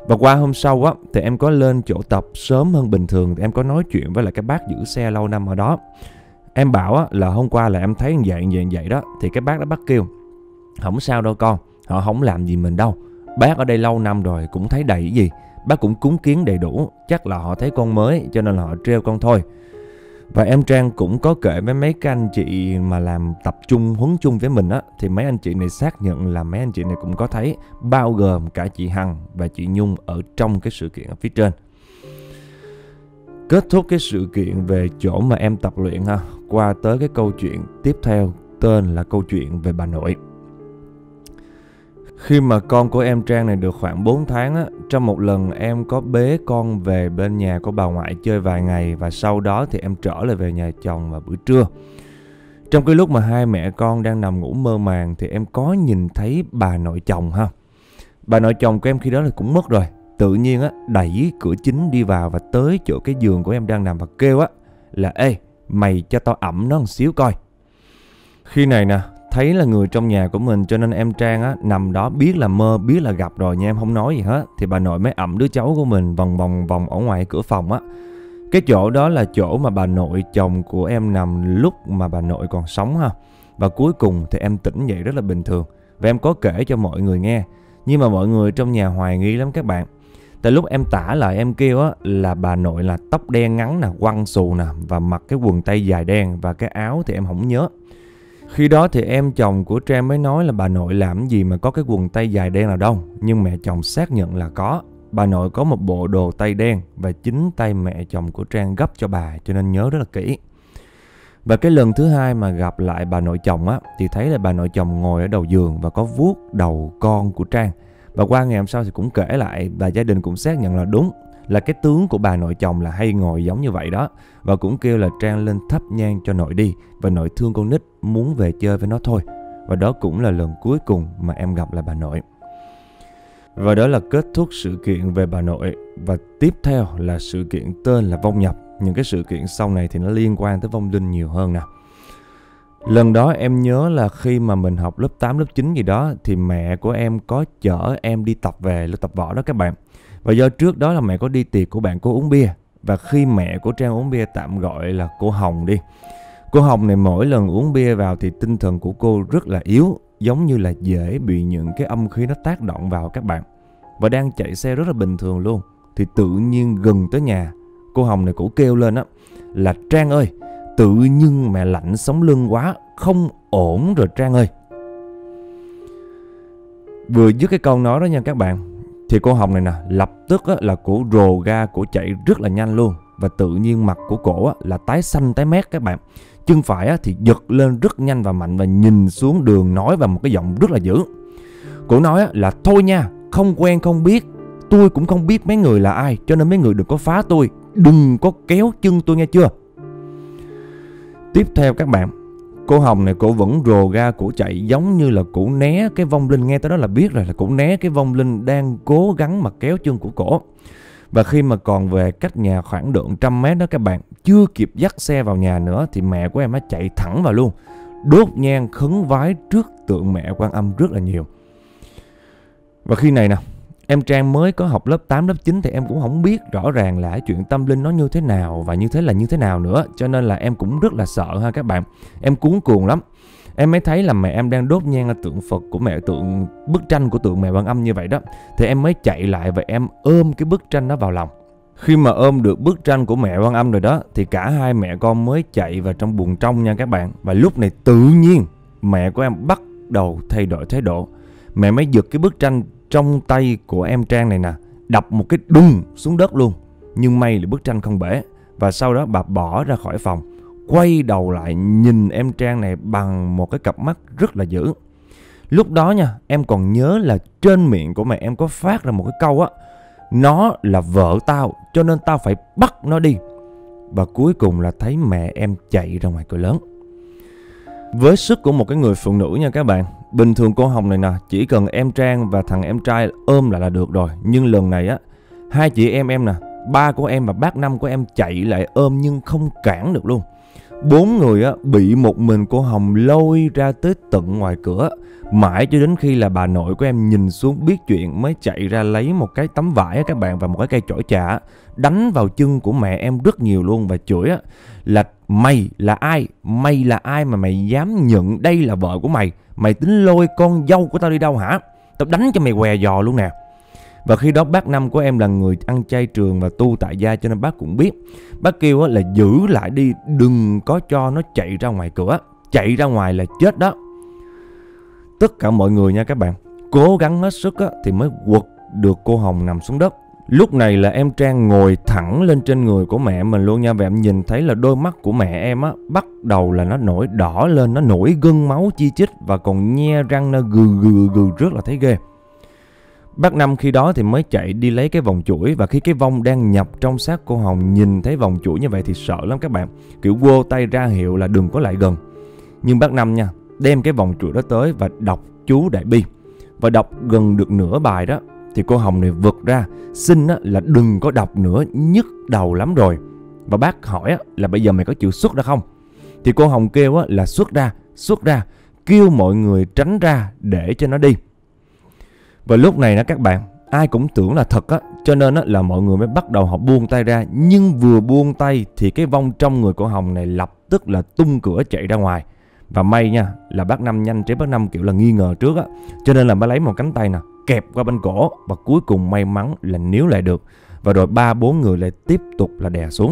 Và qua hôm sau á, thì em có lên chỗ tập sớm hơn bình thường. Thì em có nói chuyện với lại cái bác giữ xe lâu năm ở đó. Em bảo á, là hôm qua là em thấy vậy vậy vậy đó. Thì cái bác đó bác kêu, không sao đâu con, họ không làm gì mình đâu. Bác ở đây lâu năm rồi cũng thấy đầy gì. Bác cũng cúng kiến đầy đủ. Chắc là họ thấy con mới cho nên là họ trêu con thôi. Và em Trang cũng có kể với mấy cái anh chị mà làm tập trung, huấn chung với mình á, thì mấy anh chị này xác nhận là mấy anh chị này cũng có thấy, bao gồm cả chị Hằng và chị Nhung ở trong cái sự kiện ở phía trên. Kết thúc cái sự kiện về chỗ mà em tập luyện ha, qua tới cái câu chuyện tiếp theo tên là câu chuyện về bà nội. Khi mà con của em Trang này được khoảng bốn tháng á, trong một lần em có bế con về bên nhà của bà ngoại chơi vài ngày và sau đó thì em trở lại về nhà chồng vào bữa trưa. Trong cái lúc mà hai mẹ con đang nằm ngủ mơ màng thì em có nhìn thấy bà nội chồng ha. Bà nội chồng của em khi đó là cũng mất rồi. Tự nhiên á, đẩy cửa chính đi vào và tới chỗ cái giường của em đang nằm và kêu á là ê, mày cho tao ẵm nó một xíu coi. Khi này nè, thấy là người trong nhà của mình cho nên em Trang á, nằm đó biết là mơ, biết là gặp rồi nha, em không nói gì hết. Thì bà nội mới ẵm đứa cháu của mình vòng vòng vòng ở ngoài cửa phòng á. Cái chỗ đó là chỗ mà bà nội chồng của em nằm lúc mà bà nội còn sống ha. Và cuối cùng thì em tỉnh dậy rất là bình thường. Và em có kể cho mọi người nghe. Nhưng mà mọi người trong nhà hoài nghi lắm các bạn. Tại lúc em tả lại em kêu á là bà nội là tóc đen ngắn nè, quăng xù nè, và mặc cái quần tây dài đen và cái áo thì em không nhớ. Khi đó thì em chồng của Trang mới nói là bà nội làm gì mà có cái quần tây dài đen nào đâu. Nhưng mẹ chồng xác nhận là có. Bà nội có một bộ đồ tây đen và chính tay mẹ chồng của Trang gấp cho bà, cho nên nhớ rất là kỹ. Và cái lần thứ hai mà gặp lại bà nội chồng á, thì thấy là bà nội chồng ngồi ở đầu giường và có vuốt đầu con của Trang. Và qua ngày hôm sau thì cũng kể lại và gia đình cũng xác nhận là đúng, là cái tướng của bà nội chồng là hay ngồi giống như vậy đó. Và cũng kêu là Trang lên thắp nhang cho nội đi, và nội thương con nít muốn về chơi với nó thôi. Và đó cũng là lần cuối cùng mà em gặp lại bà nội. Và đó là kết thúc sự kiện về bà nội. Và tiếp theo là sự kiện tên là vong nhập. Những cái sự kiện sau này thì nó liên quan tới vong linh nhiều hơn nè. Lần đó em nhớ là khi mà mình học lớp tám, lớp chín gì đó, thì mẹ của em có chở em đi tập về, lớp tập võ đó các bạn. Và do trước đó là mẹ có đi tiệc của bạn cô uống bia. Và khi mẹ của Trang uống bia, tạm gọi là cô Hồng đi. Cô Hồng này mỗi lần uống bia vào thì tinh thần của cô rất là yếu, giống như là dễ bị những cái âm khí nó tác động vào các bạn. Và đang chạy xe rất là bình thường luôn, thì tự nhiên gần tới nhà, cô Hồng này cổ kêu lên á là Trang ơi, tự nhiên mẹ lạnh sống lưng quá, không ổn rồi Trang ơi. Vừa dứt cái câu nói đó nha các bạn, thì cô Hồng này nè lập tức á, là cổ rồ ga, cổ chạy rất là nhanh luôn. Và tự nhiên mặt của cổ á, là tái xanh tái mét các bạn. Chân phải á, thì giật lên rất nhanh và mạnh và nhìn xuống đường nói vào một cái giọng rất là dữ. Cổ nói á, là thôi nha, không quen không biết, tôi cũng không biết mấy người là ai, cho nên mấy người đừng có phá tôi, đừng có kéo chân tôi nghe chưa. Tiếp theo các bạn, cô Hồng này cổ vẫn rồ ga, cổ chạy giống như là cổ né cái vong linh. Nghe tới đó là biết rồi, là cổ né cái vong linh đang cố gắng mà kéo chân của cổ. Và khi mà còn về cách nhà khoảng độ trăm mét đó các bạn, chưa kịp dắt xe vào nhà nữa thì mẹ của em đã chạy thẳng vào luôn, đốt nhang khấn vái trước tượng mẹ Quan Âm rất là nhiều. Và khi này nè, em Trang mới có học lớp tám, lớp chín thì em cũng không biết rõ ràng là chuyện tâm linh nó như thế nào và như thế là như thế nào nữa. Cho nên là em cũng rất là sợ ha các bạn. Em cuống cuồng lắm. Em mới thấy là mẹ em đang đốt nhang ở tượng Phật của mẹ, tượng bức tranh của tượng mẹ Quan Âm như vậy đó. Thì em mới chạy lại và em ôm cái bức tranh đó vào lòng. Khi mà ôm được bức tranh của mẹ Quan Âm rồi đó, thì cả hai mẹ con mới chạy vào trong buồng trong nha các bạn. Và lúc này tự nhiên mẹ của em bắt đầu thay đổi thái độ. Mẹ mới giật cái bức tranh trong tay của em Trang này nè, đập một cái đùng xuống đất luôn. Nhưng may là bức tranh không bể. Và sau đó bà bỏ ra khỏi phòng, quay đầu lại nhìn em Trang này bằng một cái cặp mắt rất là dữ. Lúc đó nha, em còn nhớ là trên miệng của mẹ em có phát ra một cái câu á, nó là vợ tao cho nên tao phải bắt nó đi. Và cuối cùng là thấy mẹ em chạy ra ngoài cửa lớn. Với sức của một cái người phụ nữ nha các bạn, bình thường cô Hồng này nè chỉ cần em Trang và thằng em trai ôm lại là được rồi. Nhưng lần này á, hai chị em em nè, ba của em và bác Năm của em chạy lại ôm nhưng không cản được luôn. Bốn người á, bị một mình cô Hồng lôi ra tới tận ngoài cửa. Mãi cho đến khi là bà nội của em nhìn xuống biết chuyện mới chạy ra lấy một cái tấm vải á các bạn, và một cái cây chổi chà, đánh vào chân của mẹ em rất nhiều luôn, và chửi á là mày là ai? Mày là ai mà mày dám nhận đây là vợ của mày? Mày tính lôi con dâu của tao đi đâu hả? Tao đánh cho mày què giò luôn nè. Và khi đó bác Năm của em là người ăn chay trường và tu tại gia, cho nên bác cũng biết. Bác kêu á là giữ lại đi, đừng có cho nó chạy ra ngoài cửa. Chạy ra ngoài là chết đó. Tất cả mọi người nha các bạn, cố gắng hết sức á, thì mới quật được cô Hồng nằm xuống đất. Lúc này là em Trang ngồi thẳng lên trên người của mẹ mình luôn nha. Và em nhìn thấy là đôi mắt của mẹ em á, bắt đầu là nó nổi đỏ lên, nó nổi gân máu chi chít, và còn nhe răng nó gừ gừ gừ rất là thấy ghê. Bác Năm khi đó thì mới chạy đi lấy cái vòng chuỗi, và khi cái vong đang nhập trong xác cô Hồng nhìn thấy vòng chuỗi như vậy thì sợ lắm các bạn. Kiểu quơ tay ra hiệu là đừng có lại gần. Nhưng bác Năm nha, đem cái vòng chuỗi đó tới và đọc chú Đại Bi. Và đọc gần được nửa bài đó thì cô Hồng này vực ra xin á, là đừng có đọc nữa, nhức đầu lắm rồi. Và bác hỏi á, là bây giờ mày có chịu xuất ra không? Thì cô Hồng kêu á, là xuất ra, xuất ra, kêu mọi người tránh ra để cho nó đi. Và lúc này đó các bạn, ai cũng tưởng là thật á, cho nên á, là mọi người mới bắt đầu họ buông tay ra. Nhưng vừa buông tay thì cái vong trong người cô Hồng này lập tức là tung cửa chạy ra ngoài. Và may nha, là bác Năm nhanh trí, bác Năm kiểu là nghi ngờ trước á, cho nên là mới lấy một cánh tay nè kẹp qua bên cổ, và cuối cùng may mắn là níu lại được. Và rồi ba bốn người lại tiếp tục là đè xuống.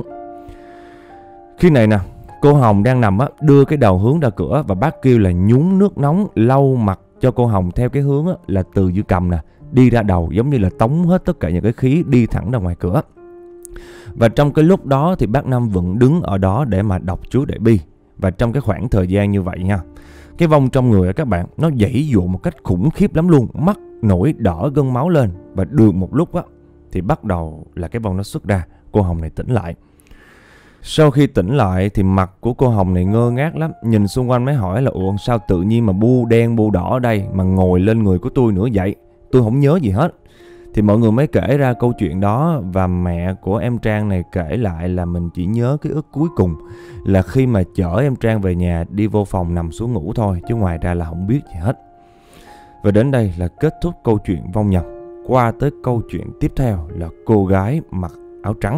Khi này nè, cô Hồng đang nằm á, đưa cái đầu hướng ra cửa, và bác kêu là nhúng nước nóng lau mặt cho cô Hồng theo cái hướng á, là từ dưới cầm nè đi ra đầu, giống như là tống hết tất cả những cái khí đi thẳng ra ngoài cửa. Và trong cái lúc đó thì bác Năm vẫn đứng ở đó để mà đọc chú Đại Bi. Và trong cái khoảng thời gian như vậy nha, cái vong trong người các bạn nó giãy giụa một cách khủng khiếp lắm luôn, mắt nổi đỏ gân máu lên. Và được một lúc á thì bắt đầu là cái vong nó xuất ra, cô Hồng này tỉnh lại. Sau khi tỉnh lại thì mặt của cô Hồng này ngơ ngác lắm, nhìn xung quanh mới hỏi là ủa sao tự nhiên mà bu đen bu đỏ ở đây mà ngồi lên người của tôi nữa vậy? Tôi không nhớ gì hết. Thì mọi người mới kể ra câu chuyện đó, và mẹ của em Trang này kể lại là mình chỉ nhớ cái ức cuối cùng là khi mà chở em Trang về nhà, đi vô phòng nằm xuống ngủ thôi, chứ ngoài ra là không biết gì hết. Và đến đây là kết thúc câu chuyện vong nhập. Qua tới câu chuyện tiếp theo là cô gái mặc áo trắng.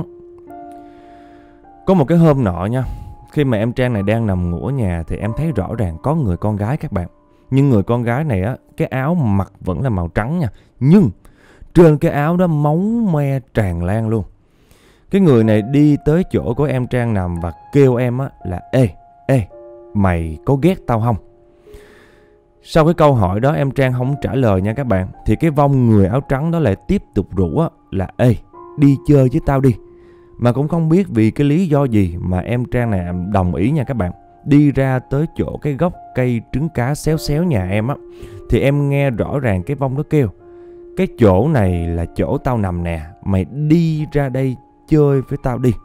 Có một cái hôm nọ nha, khi mà em Trang này đang nằm ngủ ở nhà thì em thấy rõ ràng có người con gái các bạn. Nhưng người con gái này á, cái áo mặc vẫn là màu trắng nha, nhưng trên cái áo đó máu me tràn lan luôn. Cái người này đi tới chỗ của em Trang nằm và kêu em á là ê, ê, mày có ghét tao không? Sau cái câu hỏi đó em Trang không trả lời nha các bạn, thì cái vong người áo trắng đó lại tiếp tục rủ á là ê, đi chơi với tao đi. Mà cũng không biết vì cái lý do gì mà em Trang này đồng ý nha các bạn. Đi ra tới chỗ cái gốc cây trứng cá xéo xéo nhà em á, thì em nghe rõ ràng cái vong đó kêu cái chỗ này là chỗ tao nằm nè, mày đi ra đây chơi với tao đi.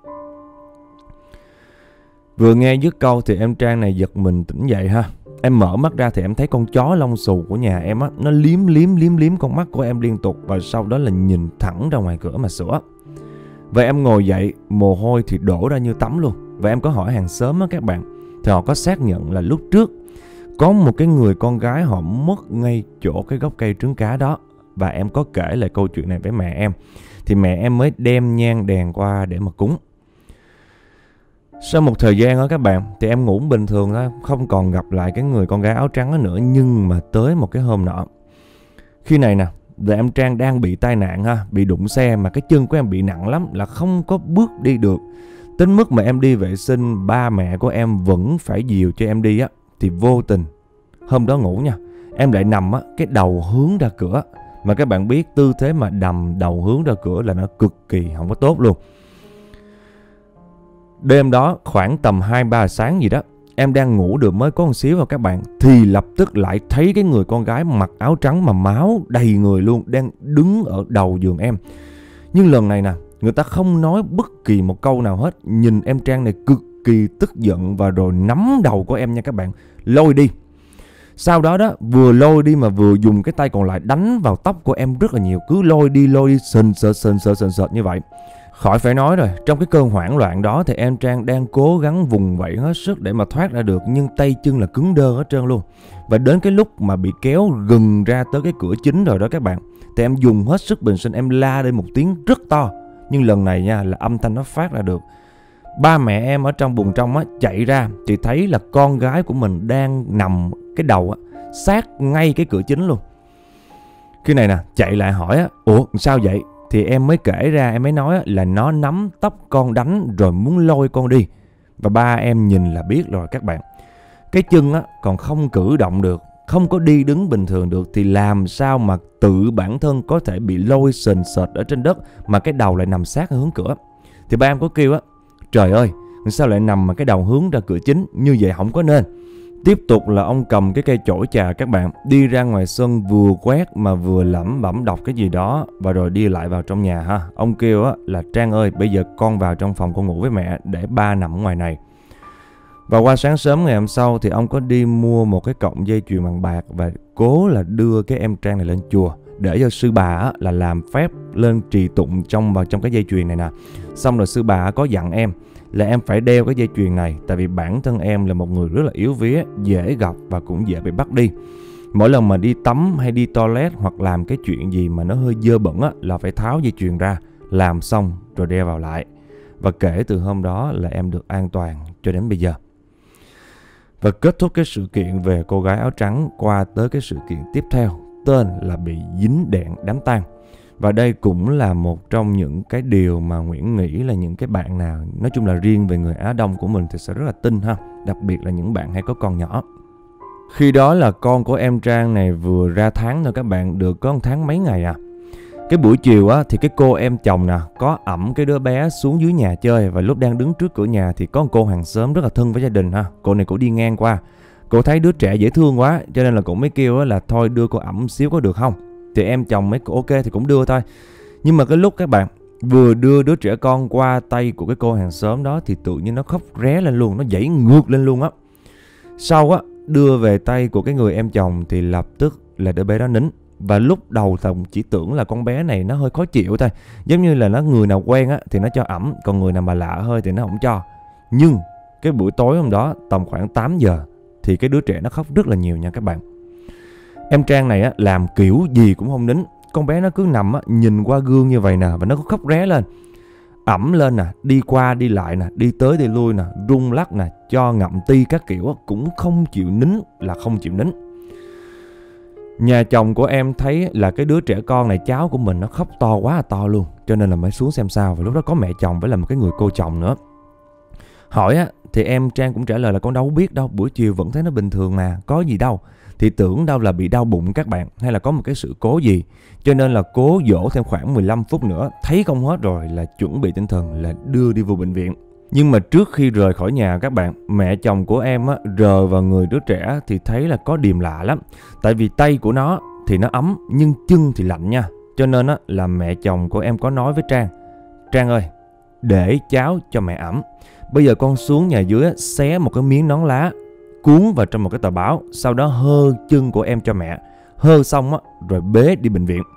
Vừa nghe dứt câu thì em Trang này giật mình tỉnh dậy ha. Em mở mắt ra thì em thấy con chó lông xù của nhà em á, nó liếm liếm liếm liếm con mắt của em liên tục, và sau đó là nhìn thẳng ra ngoài cửa mà sủa. Và em ngồi dậy, mồ hôi thì đổ ra như tắm luôn. Và em có hỏi hàng xóm á các bạn, thì họ có xác nhận là lúc trước có một cái người con gái họ mất ngay chỗ cái gốc cây trứng cá đó. Và em có kể lại câu chuyện này với mẹ em, thì mẹ em mới đem nhang đèn qua để mà cúng. Sau một thời gian đó các bạn, thì em ngủ bình thường thôi, không còn gặp lại cái người con gái áo trắng đó nữa. Nhưng mà tới một cái hôm nọ, khi này nè, là em Trang đang bị tai nạn ha, bị đụng xe, mà cái chân của em bị nặng lắm, là không có bước đi được. Đến mức mà em đi vệ sinh, ba mẹ của em vẫn phải dìu cho em đi á. Thì vô tình hôm đó ngủ nha, em lại nằm á, cái đầu hướng ra cửa. Mà các bạn biết tư thế mà nằm đầu hướng ra cửa là nó cực kỳ không có tốt luôn. Đêm đó khoảng tầm hai ba giờ sáng gì đó, em đang ngủ được mới có một xíu vào các bạn, thì lập tức lại thấy cái người con gái mặc áo trắng mà máu đầy người luôn, đang đứng ở đầu giường em. Nhưng lần này nè, người ta không nói bất kỳ một câu nào hết. Nhìn em Trang này cực kỳ tức giận, và rồi nắm đầu của em nha các bạn, lôi đi. Sau đó đó, vừa lôi đi mà vừa dùng cái tay còn lại đánh vào tóc của em rất là nhiều. Cứ lôi đi lôi đi sền sệt sền sệt sền sệt như vậy. Khỏi phải nói rồi, trong cái cơn hoảng loạn đó thì em Trang đang cố gắng vùng vẫy hết sức để mà thoát ra được, nhưng tay chân là cứng đơ hết trơn luôn. Và đến cái lúc mà bị kéo gần ra tới cái cửa chính rồi đó các bạn, thì em dùng hết sức bình sinh, em la lên một tiếng rất to. Nhưng lần này nha, là âm thanh nó phát ra được. Ba mẹ em ở trong buồng trong á chạy ra thì thấy là con gái của mình đang nằm cái đầu á sát ngay cái cửa chính luôn. Khi này nè, chạy lại hỏi á, ủa sao vậy? Thì em mới kể ra, em mới nói là nó nắm tóc con đánh rồi muốn lôi con đi. Và ba em nhìn là biết rồi các bạn. Cái chân á còn không cử động được, không có đi đứng bình thường được, thì làm sao mà tự bản thân có thể bị lôi sền sệt ở trên đất mà cái đầu lại nằm sát hướng cửa. Thì ba em có kêu á, trời ơi, sao lại nằm mà cái đầu hướng ra cửa chính, như vậy không có nên. Tiếp tục là ông cầm cái cây chổi trà các bạn, đi ra ngoài sân vừa quét mà vừa lẩm bẩm đọc cái gì đó, và rồi đi lại vào trong nhà ha. Ông kêu á là Trang ơi, bây giờ con vào trong phòng con ngủ với mẹ, để ba nằm ở ngoài này. Và qua sáng sớm ngày hôm sau thì ông có đi mua một cái cọng dây chuyền bằng bạc và cố là đưa cái em Trang này lên chùa để cho sư bà á, là làm phép lên trì tụng trong vào trong cái dây chuyền này nè. Xong rồi sư bà có dặn em là em phải đeo cái dây chuyền này, tại vì bản thân em là một người rất là yếu vía, dễ gặp và cũng dễ bị bắt đi. Mỗi lần mà đi tắm hay đi toilet hoặc làm cái chuyện gì mà nó hơi dơ bẩn á, là phải tháo dây chuyền ra, làm xong rồi đeo vào lại. Và kể từ hôm đó là em được an toàn cho đến bây giờ. Và kết thúc cái sự kiện về cô gái áo trắng qua tới cái sự kiện tiếp theo, tên là bị dính đèn đám tang. Và đây cũng là một trong những cái điều mà Nguyễn nghĩ là những cái bạn nào, nói chung là riêng về người Á Đông của mình thì sẽ rất là tin ha. Đặc biệt là những bạn hay có con nhỏ. Khi đó là con của em Trang này vừa ra tháng thôi các bạn, được có một tháng mấy ngày à. Cái buổi chiều á thì cái cô em chồng nè có ẵm cái đứa bé xuống dưới nhà chơi. Và lúc đang đứng trước cửa nhà thì có một cô hàng xóm rất là thân với gia đình ha. Cô này cô đi ngang qua, cô thấy đứa trẻ dễ thương quá, cho nên là cũng mới kêu là thôi đưa cô ẵm xíu có được không. Thì em chồng mới ok thì cũng đưa thôi. Nhưng mà cái lúc các bạn vừa đưa đứa trẻ con qua tay của cái cô hàng xóm đó thì tự nhiên nó khóc ré lên luôn, nó dãy ngược lên luôn á. Sau á đưa về tay của cái người em chồng thì lập tức là đứa bé đó nín. Và lúc đầu Tổng chỉ tưởng là con bé này nó hơi khó chịu thôi, giống như là nó người nào quen á thì nó cho ẩm, còn người nào mà lạ hơi thì nó không cho. Nhưng cái buổi tối hôm đó tầm khoảng tám giờ thì cái đứa trẻ nó khóc rất là nhiều nha các bạn. Em Trang này á làm kiểu gì cũng không nín. Con bé nó cứ nằm á nhìn qua gương như vậy nè, và nó cứ khóc ré lên, ẩm lên nè, đi qua đi lại nè, đi tới đi lui nè, rung lắc nè, cho ngậm ti các kiểu á, cũng không chịu nín là không chịu nín. Nhà chồng của em thấy là cái đứa trẻ con này, cháu của mình, nó khóc to quá là to luôn, cho nên là mới xuống xem sao. Và lúc đó có mẹ chồng với là một cái người cô chồng nữa. Hỏi á thì em Trang cũng trả lời là con đâu biết đâu, buổi chiều vẫn thấy nó bình thường mà, có gì đâu. Thì tưởng đâu là bị đau bụng các bạn, hay là có một cái sự cố gì, cho nên là cố dỗ thêm khoảng mười lăm phút nữa, thấy không hết rồi là chuẩn bị tinh thần là đưa đi vô bệnh viện. Nhưng mà trước khi rời khỏi nhà các bạn, mẹ chồng của em á, rờ vào người đứa trẻ thì thấy là có điềm lạ lắm. Tại vì tay của nó thì nó ấm nhưng chân thì lạnh nha. Cho nên á, là mẹ chồng của em có nói với Trang, Trang ơi, để cháu cho mẹ ẩm. Bây giờ con xuống nhà dưới á, xé một cái miếng nón lá, cuốn vào trong một cái tờ báo, sau đó hơ chân của em cho mẹ. Hơ xong á, rồi bế đi bệnh viện.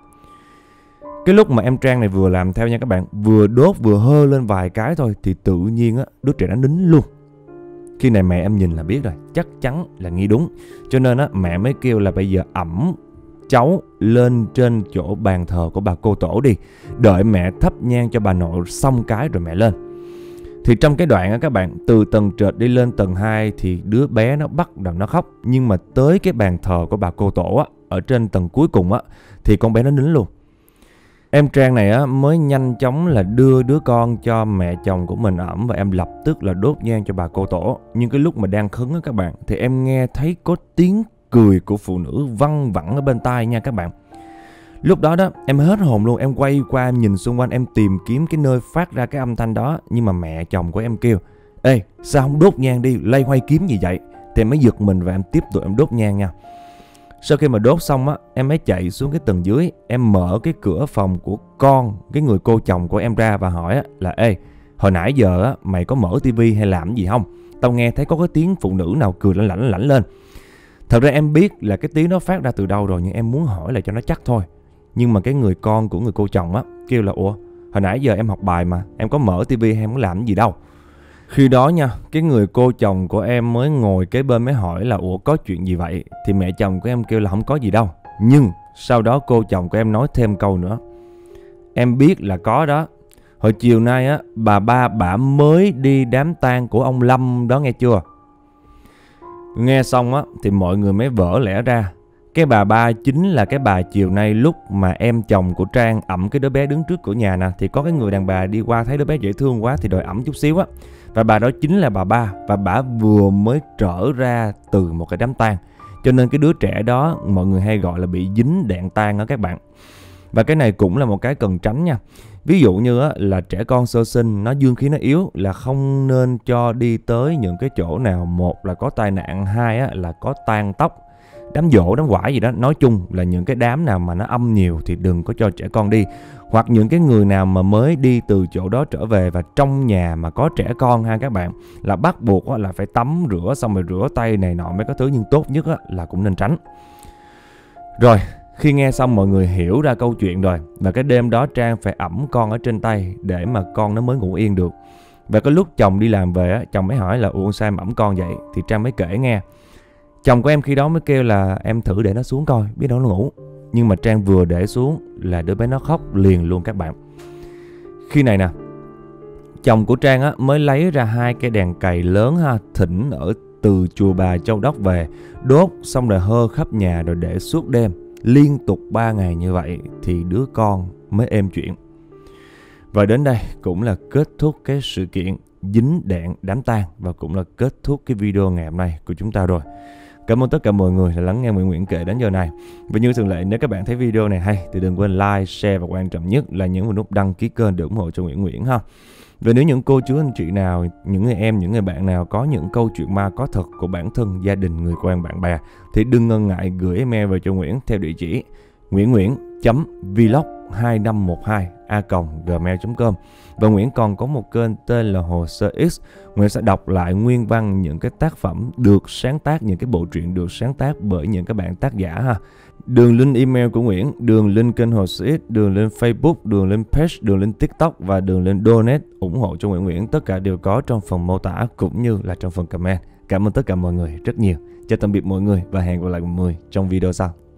Cái lúc mà em Trang này vừa làm theo nha các bạn, vừa đốt vừa hơ lên vài cái thôi thì tự nhiên á, đứa trẻ nó nín luôn. Khi này mẹ em nhìn là biết rồi, chắc chắn là nghi đúng. Cho nên á, mẹ mới kêu là bây giờ ẵm cháu lên trên chỗ bàn thờ của bà cô tổ đi, đợi mẹ thắp nhang cho bà nội xong cái rồi mẹ lên. Thì trong cái đoạn á các bạn, từ tầng trệt đi lên tầng hai thì đứa bé nó bắt đầu nó khóc. Nhưng mà tới cái bàn thờ của bà cô tổ á, ở trên tầng cuối cùng á, thì con bé nó nín luôn. Em Trang này á mới nhanh chóng là đưa đứa con cho mẹ chồng của mình ẩm, và em lập tức là đốt nhang cho bà cô tổ. Nhưng cái lúc mà đang khấn á các bạn, thì em nghe thấy có tiếng cười của phụ nữ văng vẳng ở bên tai nha các bạn. Lúc đó đó em hết hồn luôn, em quay qua em nhìn xung quanh, em tìm kiếm cái nơi phát ra cái âm thanh đó. Nhưng mà mẹ chồng của em kêu, ê sao không đốt nhang đi, lay hoay kiếm gì vậy? Thì em mới giật mình và em tiếp tục em đốt nhang nha. Sau khi mà đốt xong á, em mới chạy xuống cái tầng dưới, em mở cái cửa phòng của con, cái người cô chồng của em ra và hỏi á, là ê, hồi nãy giờ á, mày có mở tivi hay làm gì không? Tao nghe thấy có cái tiếng phụ nữ nào cười lảnh lảnh lảnh lên. Thật ra em biết là cái tiếng đó phát ra từ đâu rồi, nhưng em muốn hỏi lại cho nó chắc thôi. Nhưng mà cái người con của người cô chồng á, kêu là ủa, Hồi nãy giờ em học bài mà, em có mở tivi hay em có làm gì đâu. Khi đó nha, cái người cô chồng của em mới ngồi kế bên mới hỏi là ủa có chuyện gì vậy? Thì mẹ chồng của em kêu là không có gì đâu. Nhưng sau đó cô chồng của em nói thêm câu nữa. Em biết là có đó. Hồi chiều nay á, bà ba bả mới đi đám tang của ông Lâm đó nghe chưa? Nghe xong á thì mọi người mới vỡ lẽ ra. Cái bà ba chính là cái bà chiều nay lúc mà em chồng của Trang ẵm cái đứa bé đứng trước cửa nhà nè. Thì có cái người đàn bà đi qua thấy đứa bé dễ thương quá thì đòi ẵm chút xíu á. Và bà đó chính là bà ba. Và bà vừa mới trở ra từ một cái đám tang. Cho nên cái đứa trẻ đó mọi người hay gọi là bị dính đạn tang đó các bạn. Và cái này cũng là một cái cần tránh nha. Ví dụ như á, là trẻ con sơ sinh nó dương khí nó yếu là không nên cho đi tới những cái chỗ nào, một là có tai nạn, hai á, là có tang tóc, đám giỗ, đám quải gì đó. Nói chung là những cái đám nào mà nó âm nhiều thì đừng có cho trẻ con đi. Hoặc những cái người nào mà mới đi từ chỗ đó trở về và trong nhà mà có trẻ con ha các bạn, là bắt buộc á, là phải tắm rửa xong rồi rửa tay này nọ mấy cái thứ, nhưng tốt nhất á, là cũng nên tránh. Rồi, khi nghe xong mọi người hiểu ra câu chuyện rồi. Và cái đêm đó Trang phải ẵm con ở trên tay để mà con nó mới ngủ yên được. Và cái lúc chồng đi làm về á, chồng mới hỏi là ủa sao em ẵm con vậy? Thì Trang mới kể nghe. Chồng của em khi đó mới kêu là em thử để nó xuống coi, biết đâu nó ngủ. Nhưng mà Trang vừa để xuống là đứa bé nó khóc liền luôn các bạn. Khi này nè, chồng của Trang á, mới lấy ra hai cái đèn cầy lớn ha, thỉnh ở từ chùa Bà Châu Đốc về, đốt xong rồi hơ khắp nhà rồi để suốt đêm. Liên tục ba ngày như vậy thì đứa con mới êm chuyện. Và đến đây cũng là kết thúc cái sự kiện dính đạn đám tang và cũng là kết thúc cái video ngày hôm nay của chúng ta rồi. Cảm ơn tất cả mọi người đã lắng nghe Nguyễn Nguyễn kể đến giờ này. Và như thường lệ, nếu các bạn thấy video này hay thì đừng quên like, share và quan trọng nhất là nhấn vào nút đăng ký kênh để ủng hộ cho Nguyễn Nguyễn ha. Và nếu những cô chú anh chị nào, những người em, những người bạn nào có những câu chuyện ma có thật của bản thân, gia đình, người quen, bạn bè thì đừng ngần ngại gửi email về cho Nguyễn theo địa chỉ nguyễn nguyễn chấm vlog hai năm một hai a còng gmail chấm com. Và Nguyễn còn có một kênh tên là Hồ Sơ X. Nguyễn sẽ đọc lại nguyên văn những cái tác phẩm được sáng tác, những cái bộ truyện được sáng tác bởi những các bạn tác giả ha. Đường link email của Nguyễn, đường link kênh Hồ Sơ X, đường link Facebook, đường link page, đường link TikTok và đường link donate ủng hộ cho Nguyễn Nguyễn, tất cả đều có trong phần mô tả cũng như là trong phần comment. Cảm ơn tất cả mọi người rất nhiều. Chào tạm biệt mọi người và hẹn gặp lại mọi người trong video sau.